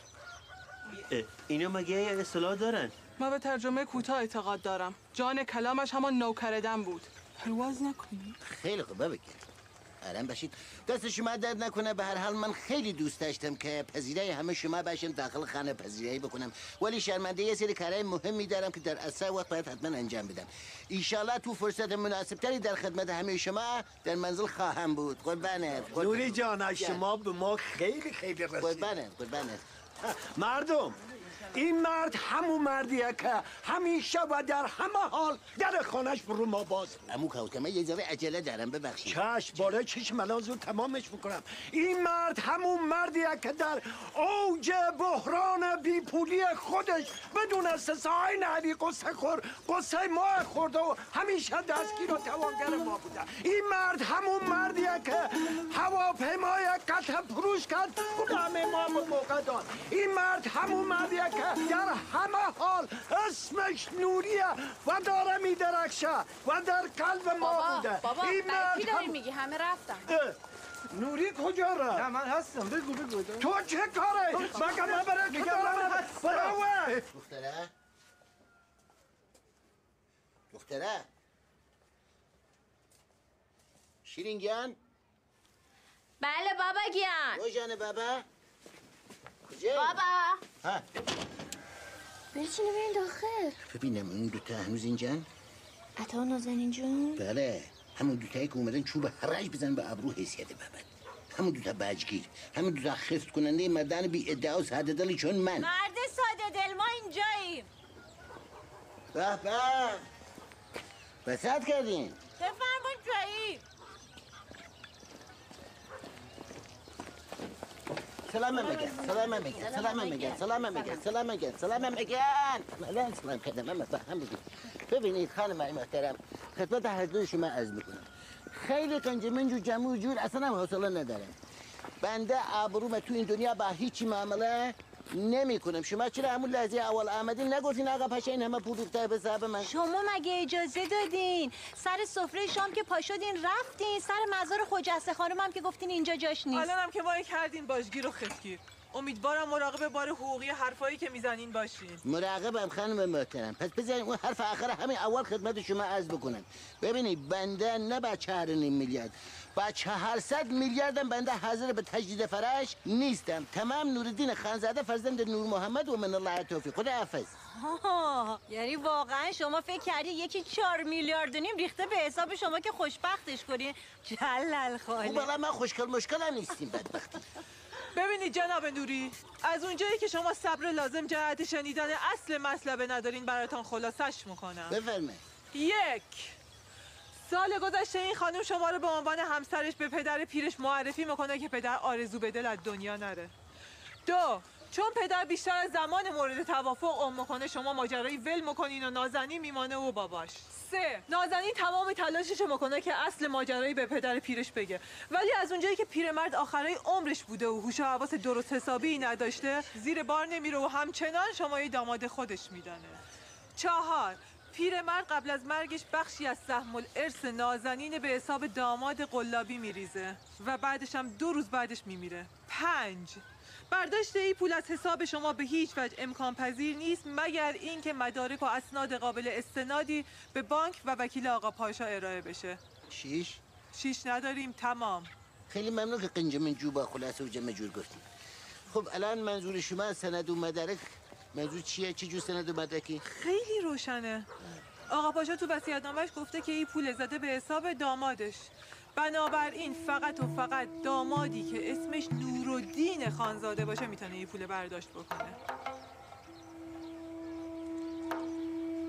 اینا مگه اصطلاح دارن؟ ما به ترجمه کوتاه اعتقاد دارم. جان کلامش همان نو کردن بود. پرواز نکنی. خیلی خوب بگید. آرام باشید. دست شما درد نکنه. به هر حال من خیلی دوست داشتم که پذیرای همه شما باشم داخل خانه پذیرایی بکنم. ولی شرمنده یه سری کارهای مهمی دارم که در اسرع وقت باید حتما انجام بدم. ایشالله تو فرصت مناسبتری در خدمت همه شما در منزل خواهم بود. قربانت. نوری جان از شما به ما خیلی خیلی رسید. قربانت. قربانت. مردم این مرد همون مردیه که همیشه و در همه حال در خانهش برو ما باز بود. امو کاوکه من یه ذره عجله دارم ببخشید. چشم باره چشم ملان زود تمامش میکنم. این مرد همون مردیه که در اوج بحران بیپولی خودش بدون استثنای نهری قصه خور قصه ما خورده و همیشه دستگیر و توانگر ما بوده. این مرد همون مردیه که هواپیمای قطع فروش کرد خودم ما به موقع داد. این مرد همون مردیه که در همه حال اسمش نوریه و داره میدرخشه و در قلب ما بوده. بابا این برای کی هم... داری میگی؟ همه رفتن. نوری کجا را؟ نه من هستم. بگو بگو. تو چه کاره؟ مگه من برای که دارم برای دختره؟ دختره؟ شیرینگیان؟ بله بابا گیان. کجانه بابا؟ کجا؟ بابا ها برچینه برین داخل. ببینم این دوتا هنوز اینجان؟ عطا و نازنین جون؟ بله همون دوتایی که اومدن چوب هرج بزن به ابرو حیثیت بابد. همون دوتا بجگیر، همون دوتا خفت کننده مردان بی ادعا و ساده دلی چون من. مرد ساده دل ما اینجاییم. به به بسات کردین. بفرمون جایی. سلام میگن سلام میگن سلام میگن سلام میگن سلام میگن سلام میگن الان سلام کردم من فهم بودید. ببینید خانم محترم خدمت هر دوی شما عرض میکنم خیلی قنجمنج و جمع و جور اصلا هم حوصله ندارم. بنده آبروم تو این دنیا با هیچی معامله نمی کنم. شما چرا همون لحظه اول آمدین نگفتین آقا پاشا این همه پول ریخته به حساب من؟ شما مگه اجازه دادین؟ سر سفره شام که پاشدین رفتین، سر مزار خجسته خانم هم که گفتین اینجا جاش نیست. الان هم که وای کردین باجگیر و خفتگیر. امیدوارم مراقب بار حقوقی حرفایی که میزنین باشین. مراقبم خانم محترم. پس بذارین اون حرف آخر همین اول خدمت شما عرض بکنم. ببینید بنده نه با چهار نیم میلیارد با چهارصد میلیاردم بنده حاضر به تجدید فرش نیستم. تمام نوردین خانزاده فرزند نور محمد و من الله توفیق. خدا حافظ. یعنی واقعا شما فکر کردی یکی چهار میلیارد و نیم ریخته به حساب شما که خوشبختش کنین؟ جلل خاله. خب والا من خوشگل مشکل هم نیستیم بدبختی. ببینید جناب نوری از اونجایی که شما صبر لازم جهت شنیدن اصل مطلب ندارین براتون خلاصش میکنم. بفرمایید. یک سال گذشته این خانم شما رو به عنوان همسرش به پدر پیرش معرفی میکنه که پدر آرزو به دل از دنیا نره. دو چون پدر بیشتر از زمان مورد توافق عمر میکنه شما ماجرایی ول میکنین و نازنین میمانه و باباش. سه نازنین تمام تلاشش میکنه که اصل ماجرایی به پدر پیرش بگه ولی از اونجایی که پیرمرد آخرای عمرش بوده و هوش و حواس درست حسابی نداشته زیر بار نمیره و همچنان شما یه داماد خودش میدانه. چهار پیرمرد قبل از مرگش بخشی از سهم الارث نازنین به حساب داماد قلابی میریزه و بعدش هم دو روز بعدش میمیره. پنج برداشت این پول از حساب شما به هیچ وجه امکان پذیر نیست مگر اینکه مدارک و اسناد قابل استنادی به بانک و وکیل آقا پاشا ارائه بشه. شیش شیش نداریم. تمام. خیلی ممنون که قنجمن جوبا خلاصه و جمع جور گفتیم. خب الان منظور شما سند و مدارک منظور چیه؟ چه جور سند و مدرکی؟ خیلی روشنه. آقا پاشا تو وصیت‌نامه‌اش گفته که این پول زده به حساب دامادش. بنابراین فقط و فقط دامادی که اسمش نورالدین خانزاده باشه میتونه این پول برداشت بکنه.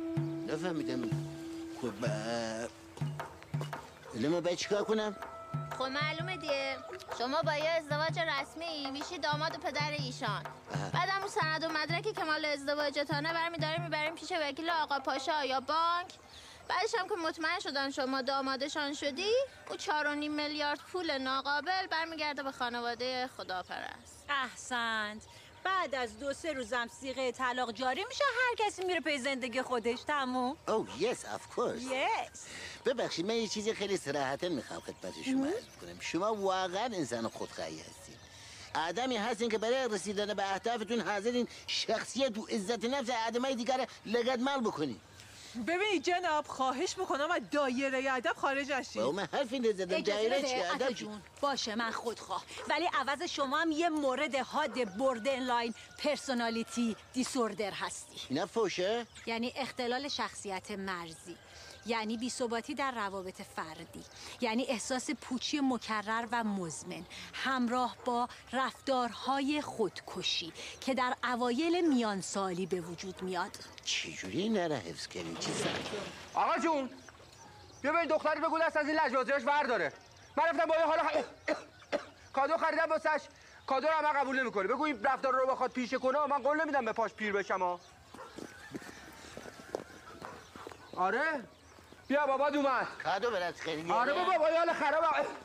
نفهمیدم. خب الان ما باید چیکار کنم؟ خب معلومه دیگه شما با یه ازدواج رسمی میشی داماد و پدر ایشان. بعدم اون سند و مدرکی که مال ازدواجتانه برمی‌داریم میبریم پیش وکیل آقا پاشا یا بانک. بعدش هم که مطمئن شدن شما دامادشان شدی، اون چهار و نیم میلیارد پول ناقابل برمیگرده به خانواده خداپرست. احسنت. بعد از دو سه روزم صیغه طلاق جاری میشه، هر کسی میره پی زندگی خودش. تموم. او یس اف کورس. یس. ببخشید من یه چیزی خیلی صراحتا میخوام خدمت شما عرض کنم. شما واقعا انسان خودخواهی هستین. آدمی هستین که برای رسیدن به اهدافتون حاضرین شخصیت و عزت نفس آدمای دیگر لگدمال بکنین. ببینید جناب، خواهش میکنم از دایره ادب خارج نشید. با من حرفی نزدم. دایره چی ادب جون؟ باشه من خودخواه، ولی عوض شما هم یه مورد حاد بوردرلاین پرسونالیتی دیسوردر هستی. اینا فوشه؟ یعنی اختلال شخصیت مرزی، یعنی بی‌ثباتی در روابط فردی، یعنی احساس پوچی مکرر و مزمن همراه با رفتارهای خودکشی که در اوایل میانسالی به وجود میاد. چجوری اینا را حفظ کردین؟ چی سر؟ آقا جون بیا به این دختری بگو دست از این لجبازیاش برداره. من رفتم با یه حالا کادو خریدم واسش، کادو رو هم قبول نمی‌کنه. بگو این رفتار رو بخواد پیشه کنه من قول نمیدم به پاش پیر بشم ها. آره بیا بابا اومد. کادو برات خریدی؟ آره بابا با حال خراب.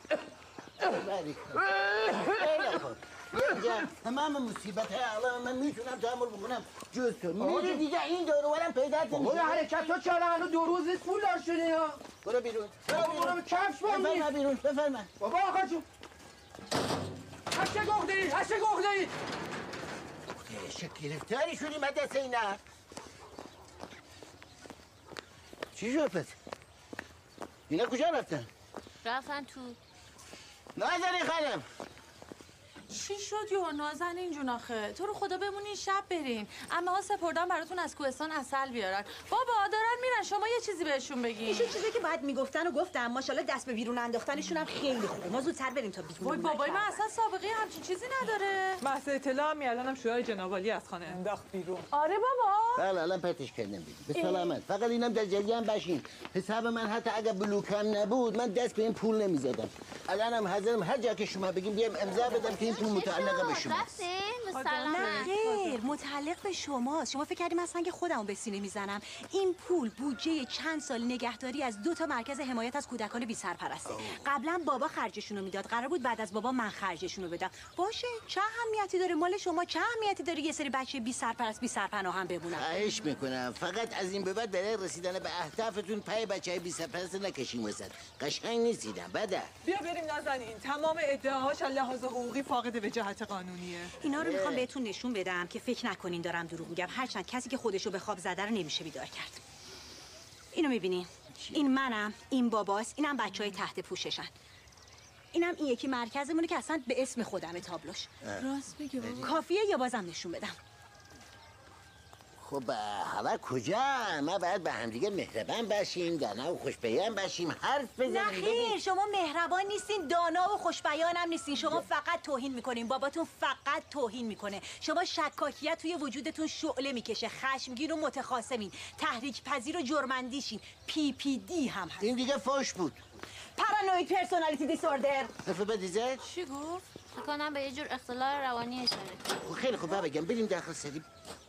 تمام مصیبت های عالم من میتونم تحمل بکنم جز تو. میری دیگه این دورو برم پیدا کنم. بابا حرکت تو چرا هنو دو روز نیست پول دار شده یا؟ برو بیرون. برو برو کفش با می. بفرما بیرون بفرما. بابا آقا جون. هشت گوخته ای هشت گوخته ای. چه گرفتاری شدی مدرسه اینا؟ چی شد پس؟ اینا کجا رفتن؟ رفتن تو. نازنین خانم چی شد یو نازنین جون آخه؟ تو رو خدا بمونین شب برین. اما ها سپردن براتون از کوهستان عسل بیارن. بابا دارن میرن، شما یه چیزی بهشون بگین. ایشون چیزی که باید میگفتن و گفتم. ماشاءالله دست به بیرون انداختنشون هم خیلی خوبه. ما زودتر بریم تا بیرون. وای بابای من اصلا سابقه همچین چیزی نداره. محض اطلاع هم الانم شوهر جناب عالی از خانه انداخت بیرون. آره بابا. بله الان پرتش کردم بیرون. به سلامت. فقط اینم در جریان باشین. حساب من حتی اگه بلوکم نبود من دست به این پول نمیزدم. الانم حاضرم هر جا که شما بگیم بیام امضا بدم که این پول متعلق به شما. نه خیر، متعلق به شماست. شما فکر کردیم من سنگ خودمو به سینه میزنم. این پول بودجه چند سال نگهداری از دو تا مرکز حمایت از کودکان بی سرپرسته. قبلا بابا خرجشون رو میداد، قرار بود بعد از بابا من خرجشون رو بدم. باشه چه اهمیتی داره مال شما؟ چه اهمیتی داره یه سری بچه بی سرپرست بی سرپناه هم بمونن؟ خواهش میکنم فقط از این به بعد برای رسیدن به اهدافتون پای بچهای بی سرپرست نکشیم وسط. قشنگ نیستیدم بده. بیا بریم نازنین. تمام ادعاهاش از لحاظ حقوقی فاقد وجاهت قانونیه. اینا رو میخوام بهتون نشون بدم که فکر نکنین دارم دروغ میگم. هرچند کسی که خودشو به خواب زده رو نمیشه بیدار کرد. اینو میبینی؟ این منم، این باباست، اینم بچهای تحت پوششن. اینم این یکی مرکزمونه که اصلا به اسم خودمه تابلوش. راست میگه بابا. کافیه یا بازم نشون بدم؟ خب حالا کجا؟ ما باید به همدیگه مهربان باشیم، دانا و خوشبیان باشیم، حرف بزنیم. نه خیر، شما مهربان نیستین، دانا و خوشبیان هم نیستین. شما فقط توهین میکنین. باباتون فقط توهین میکنه. شما شکاکیت توی وجودتون شعله میکشه. خشمگین و متخاصمین، تحریک پذیر و جرمندیشین. پی پی دی هم هست. این دیگه فوش بود. پارانوید پرسونالیتی دیسوردر. حرف بدی زد؟ چی گفت؟ فکر کنم به یه جور اختلال روانی اشاره کرد. خیلی خوب بگم بریم داخل سری.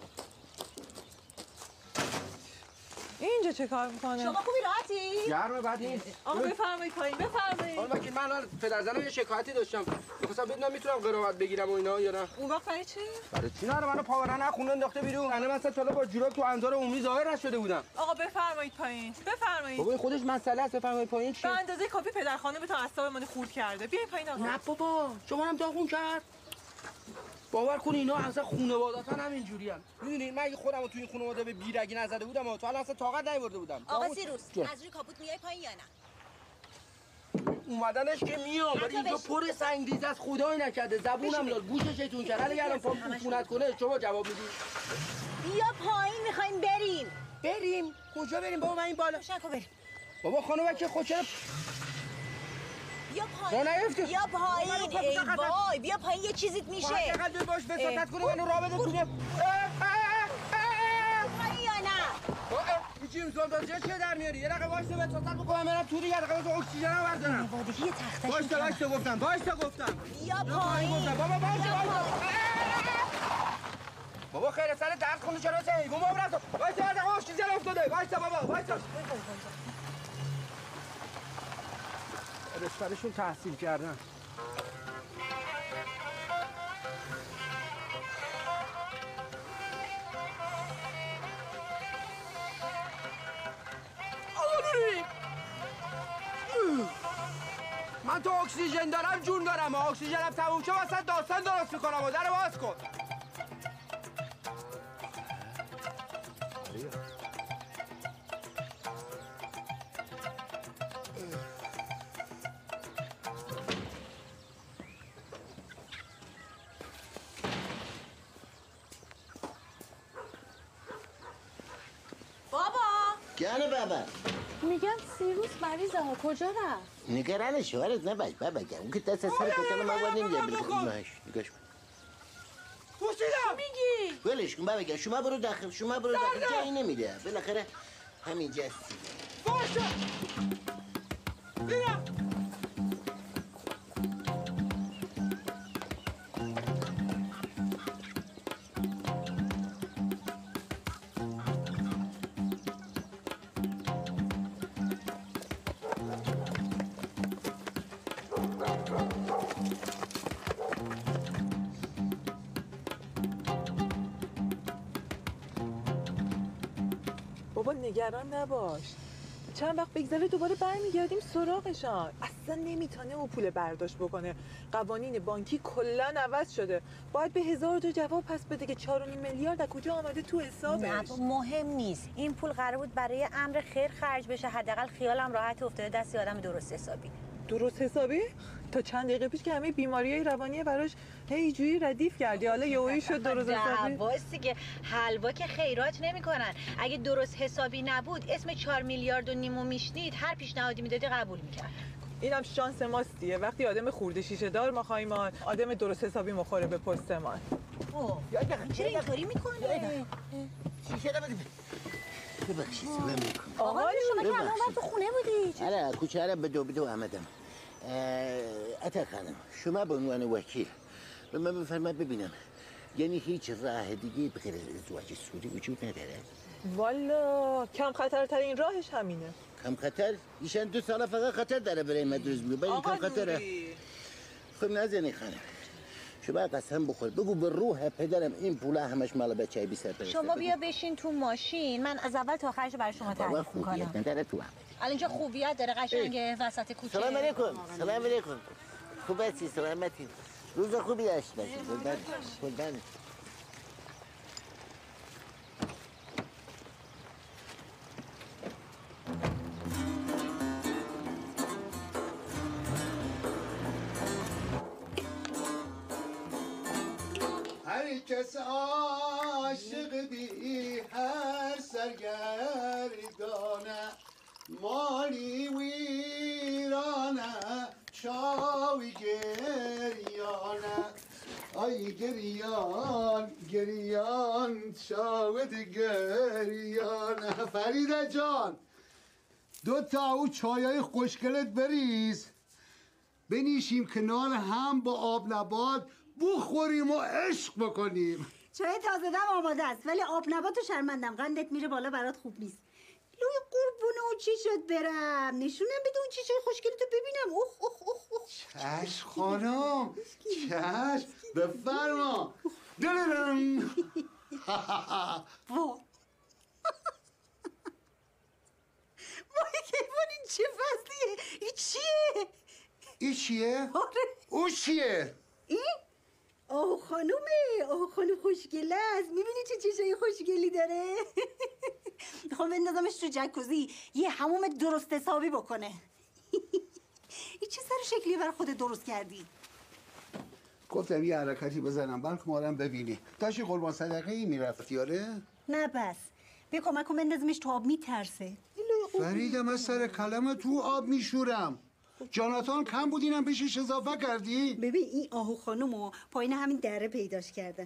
اینجا چه کار میکنه؟ شما خوبی راحتی؟ گرمه بد نیست. آقا بفرمایید پایین بفرمایید. حالا وکیل من پدرزنم یه شکایتی داشتم. می‌خواستم بدونم میتونم قرامت بگیرم و اینا یا نه. اون وقت برای چی؟ برای چی نه منو پاورا نه خونه انداخته بیرون. انا مثلا تا با جوراب تو انظار عمومی ظاهر نشده بودم. آقا بفرمایید پایین. بفرمایید. بابا این خودش مسئله است. بفرمایید پایین چی؟ به اندازه کافی پدر خانمتون اعصابمون خورد کرده. بیاین پایین آقا. نه بابا شما هم داغون کرد. باور کن اینا اصلا خانواده‌تون همین جوریان. میدونی من اگه خودم رو تو این خانواده به بیرگی نزده بودم و تو الان اصلا طاقت نیورده بودم. آقا سیروس از روی کاپوت میای پایین یا نه؟ اومدنش که میام ولی اینجا پر سنگریز از خدای نکرده زبونم داد گوشش ایتون کرد. اگه الان فهم عفونت کنه شما جواب میدی؟ بیا پایین میخوایم بریم. بریم؟ کجا بریم بابا؟ من این بالا شکو بریم. بابا خانم که خود چرا بیا پایین. بیا پایین. ای وای بیا پایین یه چیزیت میشه. حداقل باش بساطت کنه منو راه بده تو. پایین یا نه؟ جیم سلطان چه در میاری؟ یه دقیقه وایسا به توتال بکنم برم تو دیگه دقیقه واسه اکسیژنم بردارم. وادی یه تختش. وایسا وایسا گفتم. وایسا گفتم. یا پایین. بابا وایسا. بابا خیر سر درد خونی چرا واسه حیوان بابا رفت. وایسا یه دقیقه اکسیژن افتاده. وایسا بابا وایسا. رشته‌شون تحصیل کردن. من تو اکسیژن دارم جون دارم اکسیژنم تموم شه واسه داستان درست میکنم و در باز کن. بابا جان بابا میگم سیروس مریضه ها کجا رفت؟ نگران شوهرت نباش بابا جان اون که دست سر کتل ما باید نمیگه نگاش نگاش پوشیدم میگی؟ ولش کن بابا جان شما برو داخل شما برو داخل جایی نمیده بالاخره همینجا هستی باشه بیا بابا نگران نباش، چند وقت بگذره دوباره برمیگردیم سراغشان. اصلا نمیتونه او پول برداشت بکنه. قوانین بانکی کلا عوض شده. باید به هزار تا جواب پس بده که چهار و نیم میلیارد از کجا آمده تو حسابش. نه مهم نیست. این پول قرار بود برای امر خیر خرج بشه. حداقل خیالم راحت افتاده دست آدم درست حسابی. درست حسابی؟ تا چند دقیقه پیش که همه بیماریای روانی براش هی جوری ردیف کردی، حالا یهویی شد درست حسابی. واسه که حلوا که خیرات نمیکنن. اگه درست حسابی نبود اسم چهار میلیارد و نیمو میشنید هر پیشنهادی میدادی قبول میکرد. اینم شانس ماست دیگه. وقتی آدم خورده شیشه دار ما خواهیم آدم درست حسابی مخوره به پستمان. اوه چرا اینطوری میکنی؟ شیشه رو بده ببخشید سلام علیکم. آقا شما که الان تو خونه بودی؟ آره کوچه رو به دو بدو آمدم. عطا خانم شما به عنوان وکیل به من بفرمایید ببینم یعنی هیچ راه دیگه بغیر از ازدواج سوری وجود نداره؟ والا کم خطرترین راهش همینه. کم خطر؟ ایشان دو سال فقط خطر داره برای مدرس میگه برای کم خطره. خب نازنین خانم شما قسم بخور بگو به روح پدرم این پولا همش مال بچه‌ی بی سر پرسته. شما بیا بشین تو ماشین من از اول تا آخرش برای شما تعریف می‌کنم. خوبیت نداره تو هم. الان اینجا خوبیت داره قشنگه وسط کوچه. سلام علیکم. سلام علیکم. خوب هستی سلامتی. روز خوبی داشت باشی. قربان قربان. هر کس عاشق بی هر سرگردانه مالی ویرانه چاوی گریانه آی گریان گریان چاوت گریانه فریده جان دو تا او چایای خوشگلت بریز بنیشیم کنار هم با آب نبات بخوریم و عشق بکنیم. چای تازه دم آماده است ولی آب نباتو شرمندم قندت میره بالا برات خوب نیست. لوی قربونه و چی شد برم نشونم بده اون چیزای خوشگلی تو ببینم. اوه اوه اوه اوه چشم خانم چشم بفرما دلرم وا وای کیوان این چه فصلیه این چیه این چیه؟ آره اون چیه؟ این؟ آه خانومه آه خانوم خوشگله است میبینی چه چیزای خوشگلی داره خب بندازمش تو جکوزی یه حموم درست حسابی بکنه این چه سر شکلی بر خودت درست کردی گفتم یه حرکتی بزنم بلکه مارم ببینی داشتی قربان صدقه ای میرفتی آره؟ نه بس بیا کمک کن بندازمش تو آب میترسه فریدم از سر کلمه تو آب میشورم جاناتان کم بود اینم پیشش اضافه کردی؟ ببین این آهو خانومو پایین همین دره پیداش کردم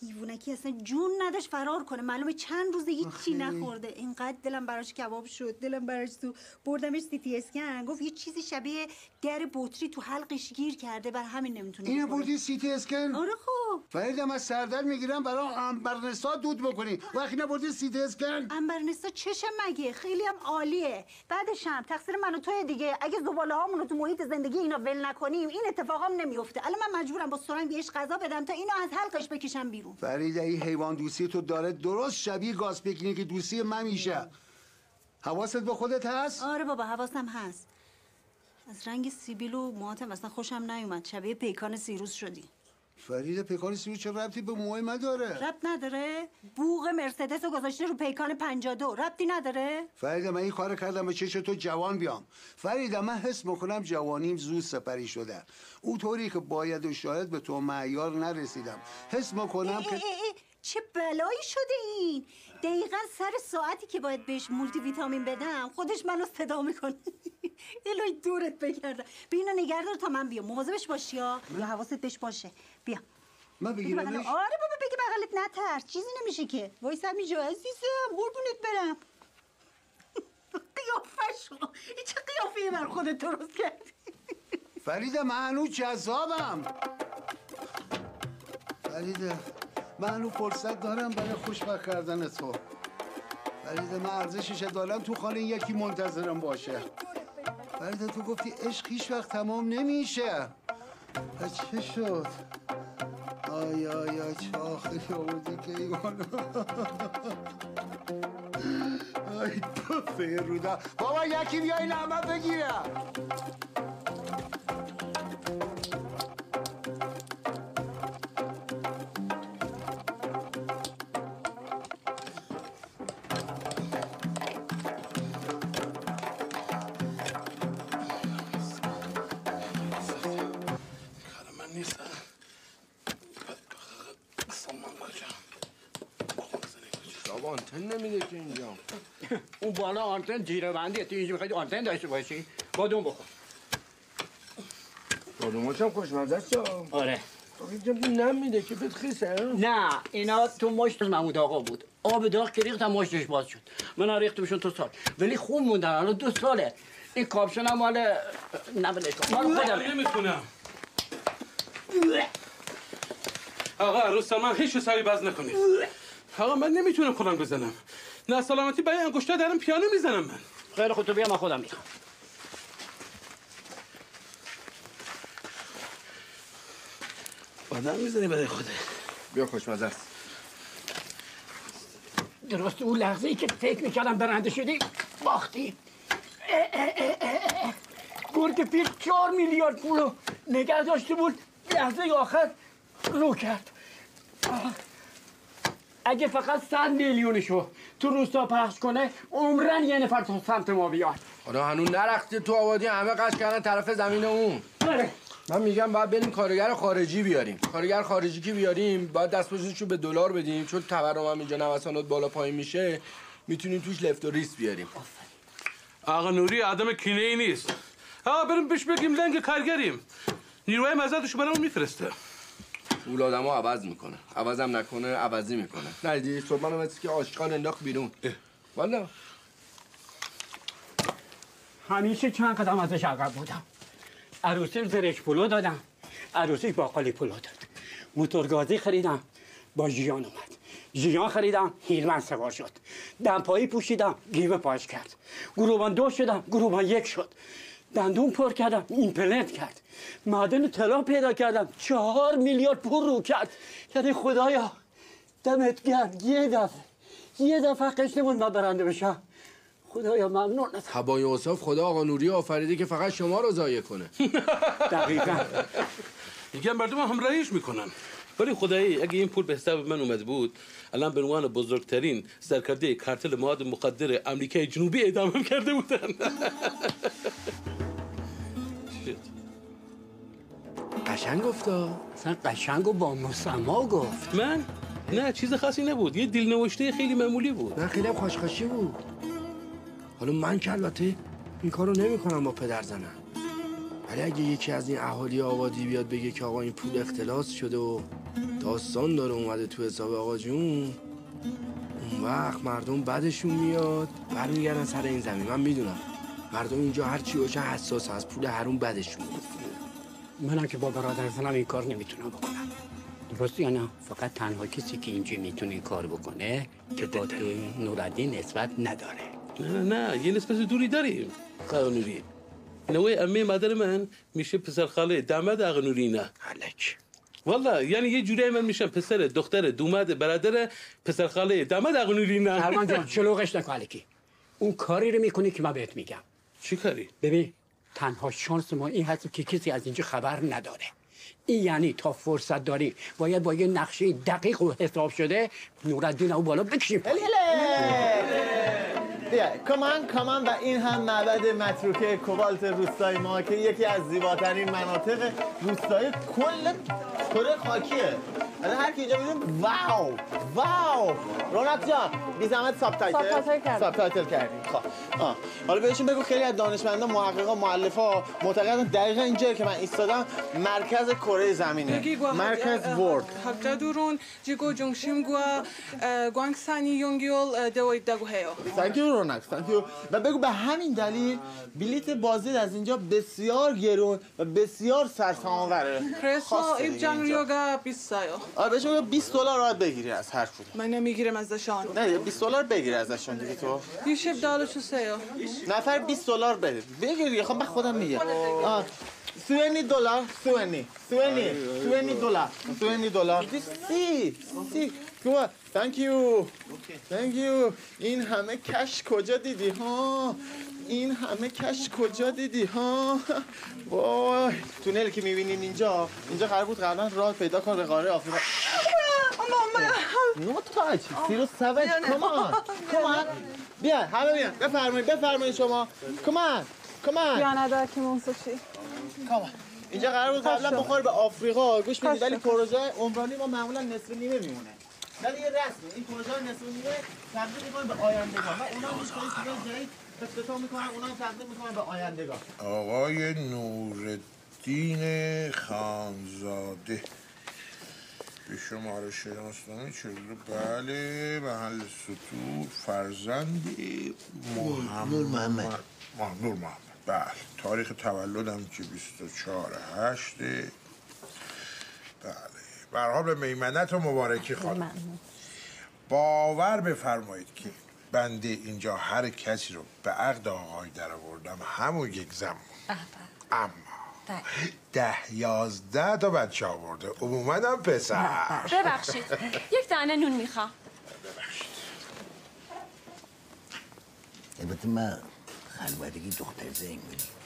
دیوونکی اصلا جون نداشت فرار کنه. معلومه چند روزه هیچی نخورده. اینقدر دلم براش کباب شد، دلم براش تو. بردمش سی تی اسکن، گفت یه چیزی شبیه در بطری تو حلقش گیر کرده، بر همین نمیتونه. اینو بردی سی تی اسکن؟ آره خب. فریدم از سردرد میگیرم برای انبرنسا دود بکنی. وقتی نبردی سی تی اسکن؟ انبرنسا چشم مگه؟ خیلی هم عالیه. بعدش هم تقصیر من و توی دیگه. اگه زباله هامون رو تو محیط زندگی اینا ول نکنیم این اتفاقام نمیفته. الان من مجبورم با سرنگ بهش غذا بدم تا اینو از حلقش بکشم بیرون. فرید این حیوان دوستی تو داره درست شبیه گاز پیکنیک دوستی من میشه. حواست به خودت هست؟ آره بابا حواسم هست. از رنگ سیبیل و موهاتم اصلا خوشم نیومد. شبیه پیکان سیروس شدی. فرید پیکان سیروس چه ربطی به موهای من داره؟ ربط نداره؟ بوق مرسدس رو گذاشته رو پیکان پنجاه و دو. ربطی نداره؟ فرید من این کار کردم به چش تو جوان بیام. فرید من حس میکنم جوانیم زود سپری شده. اونطوری که باید و شاید به تو معیار نرسیدم. حس میکنم که چه بلایی شده این؟ دقیقا سر ساعتی که باید بهش مولتی ویتامین بدم خودش منو صدا میکنه. الهی دورت بگردم. بیا اینو نگردار تا من بیام. مواظبش باشی ها. یا حواست بهش باشه. بیا. من بگیرمش؟ آره بابا بگی بغلت نترس. چیزی نمیشه که. وایس همینجا عزیزم. قربونت برم. قیافه‌شو. این چه قیافه‌ای بر خودت درست کردی؟ فرید من هنوز جذابم. فرید من هنوز فرصت دارم برای خوشبخت کردن تو. فرید من ارزشش دارم تو خانه یکی منتظرم باشه. فرید تو گفتی عشق هیچ وقت تمام نمیشه. چه شد؟ آی آی آی چه آخری آوردی که ایوانو. آی تو فیرودا بابا یکی بیا این همه بگیره. آنتن نمیده که اینجا. اون بالا آنتن جیره بندیه. تو اینجا میخواید آنتن داشته باشی؟ بادوم بخور. بادوماش هم خوشمزه است. آره. اینجا نمیده که بهت خیسه. نه اینا تو مشت محمود آقا بود. آب داغ که ریختم مشتش باز شد. من ریختمشون تو سال. ولی خوب موندن. الان دو ساله. این کاپشن هم مال نبلش کن. مال خودم. نمیتونم. آقا عروسا من هیچ حسابی باز نکنید. آقا من نمیتونم خودم بزنم. نه سلامتی برای انگشتا دارم پیانو میزنم من. خیلی خود تو بیا من خودم میخوام. آدم میزنی برای خوده. بیا خوشمزه است. درست اون لحظه ای که فکر میکردم برنده شدی باختی. گرگ پیر چهار میلیارد پولو نگه داشته بود لحظه آخر رو کرد. اگه فقط صد میلیونشو تو روستا پخش کنه عمرن یه نفر تو سمت ما بیاد. حالا هنوز نرخته تو آبادی همه قش کردن طرف زمین اون. بله. من میگم باید بریم کارگر خارجی بیاریم. کارگر خارجی که بیاریم باید دستمزدشو به دلار بدیم چون تورم هم اینجا نوسانات بالا پایین میشه میتونیم توش لفت و ریسک بیاریم. آقا نوری آدم کینه ای نیست. آقا بریم بهش بگیم لنگ کارگریم. نیروی مزدشو برامون میفرسته. اول آدمو عوض میکنه. عوضم نکنه عوضی میکنه. ندیدی صبح منو مثل که آشقان انداخت بیرون. والا همیشه چند قدم ازش عقب بودم. عروسی زرش پلو دادم. عروسی باقالی پلو داد. موتورگازی خریدم با ژیان اومد. ژیان خریدم هیلمن سوار شد. دمپایی پوشیدم گیوه پاش کرد. گروبان دو شدم گروبان یک شد. دندون پر کردم ایمپلنت کرد. معدن طلا پیدا کردم چهار میلیارد پول رو کرد. یعنی خدایا دمت گرم یه دفعه یه دفعه قش نمون من برنده بشم. خدایا ممنونت. هوای اوصاف خدا آقا نوری آفریده که فقط شما رو ضایع کنه. دقیقاً. میگم مردم همراهیش میکنن. ولی خدایی اگه این پول به حساب من اومد بود الان به عنوان بزرگترین سرکرده کارتل مواد مخدر آمریکای جنوبی اعدام کرده بودن. قشنگ گفتا. اصلا قشنگ و با مسما گفت. من؟ نه چیز خاصی نبود. یه دلنوشته خیلی معمولی بود. نه خیلی هم خوشخوشی بود. حالا من که البته این کارو نمی‌کنم با پدر زنم. ولی اگه یکی از این اهالی آبادی بیاد بگه که آقا این پول اختلاس شده و داستان داره اومده تو حساب آقا جون. اون وقت مردم بدشون میاد برمیگردن سر این زمین. من میدونم مردم اینجا هر چی باشه حساس از پول حروم بدشون میاد. منم که با برادر زنم این کار نمیتونم بکنم. درسته یا نه؟ فقط تنها کسی که اینجا میتونه این کار بکنه که با نورالدین نسبت نداره. نه نه نه یه نسبت دوری داریم. آقا نوری نوی امه مادر من میشه پسر خاله داماد آقا نوری نه. الک والله یعنی یه جوری من میشم پسر دختر دوماد برادر پسر خاله داماد آقا نوری نه. فرمان جان شلوغش نکن الکی. اون کاری رو میکنی که من بهت میگم. چی کاری؟ ببین تنها شانس ما این هست که کسی از اینجا خبر نداره. این یعنی تا فرصت داری باید با یه نقشه دقیق و حساب شده نورالدین او بالا بکشیم. بیا کمان کمان و این هم معبد متروکه کوبالت روستای ما که یکی از زیباترین مناطق روستایی کل کره خاکیه. الان هر کی اینجا میدون واو واو. رونق جان بی زحمت ساب تایتل ساب تایتل ساب تایتل کردیم. خب آه حالا بهشون بگو خیلی از دانشمندا محققا مؤلفا معتقدن دقیقاً اینجایی که من ایستادم مرکز کره زمینه. مرکز ورد habjadurun jigo jungshimgua gwangsani yongyol deoidagu heyo. Thank you رونق thank you. و بگو به همین دلیل بلیت بازدید از اینجا بسیار گرون و بسیار سرسام‌آوره. Kreso ibjan yoga bisayo. آره بهش بگو بیست دلار راحت بگیری از هر کدوم. من نمیگیرم ازشان. نه بیست دلار بگیر ازشون دیگه تو. یوشب دالو چوسیو. نفر بیست دلار بده. بگیر دیگه خب من خودم میگم. آه سی دلار سی سی سی دلار سی دلار سی سی تو thank you thank you. این همه کش کجا دیدی ها؟ این همه کش کجا دیدی ها؟ وای تونل که میبینین اینجا اینجا قرار بود قبلا راه پیدا کن به قاره آفریقا. No touch. زیرو سوچ. Come on. Come on. بیا همه بیان. بفرمایید بفرمایید شما. Come on. Come on. بیا ندار که منصفی. Come on. اینجا قرار بود قبلا بخور به آفریقا. گوش بدید ولی پروژه عمرانی ما معمولا نصف نیمه میمونه. ولی یه رسمه. این پروژه نصف نیمه تبدیل می‌کنن به آیندگان. و اونا مشکلی که جدید افتتاح می‌کنن اونا تبدیل می‌کنن به آیندگان. آقای نورالدین خانزاده به شماره شناسنامه چلو بله محل سطور فرزند محمد نور محمد نور محمد بله تاریخ تولدم که بیست و چهار هشته بله برحال به میمنت و مبارکی خواهد باور بفرمایید که بنده اینجا هر کسی رو به عقد آقای در آوردم همون یک زمان اما ده یازده تا بچه آورده عموما هم پسر. ببخشید یک دانه نون میخوام. ببخشید البته من خلوتگی دختر زنگ بودیم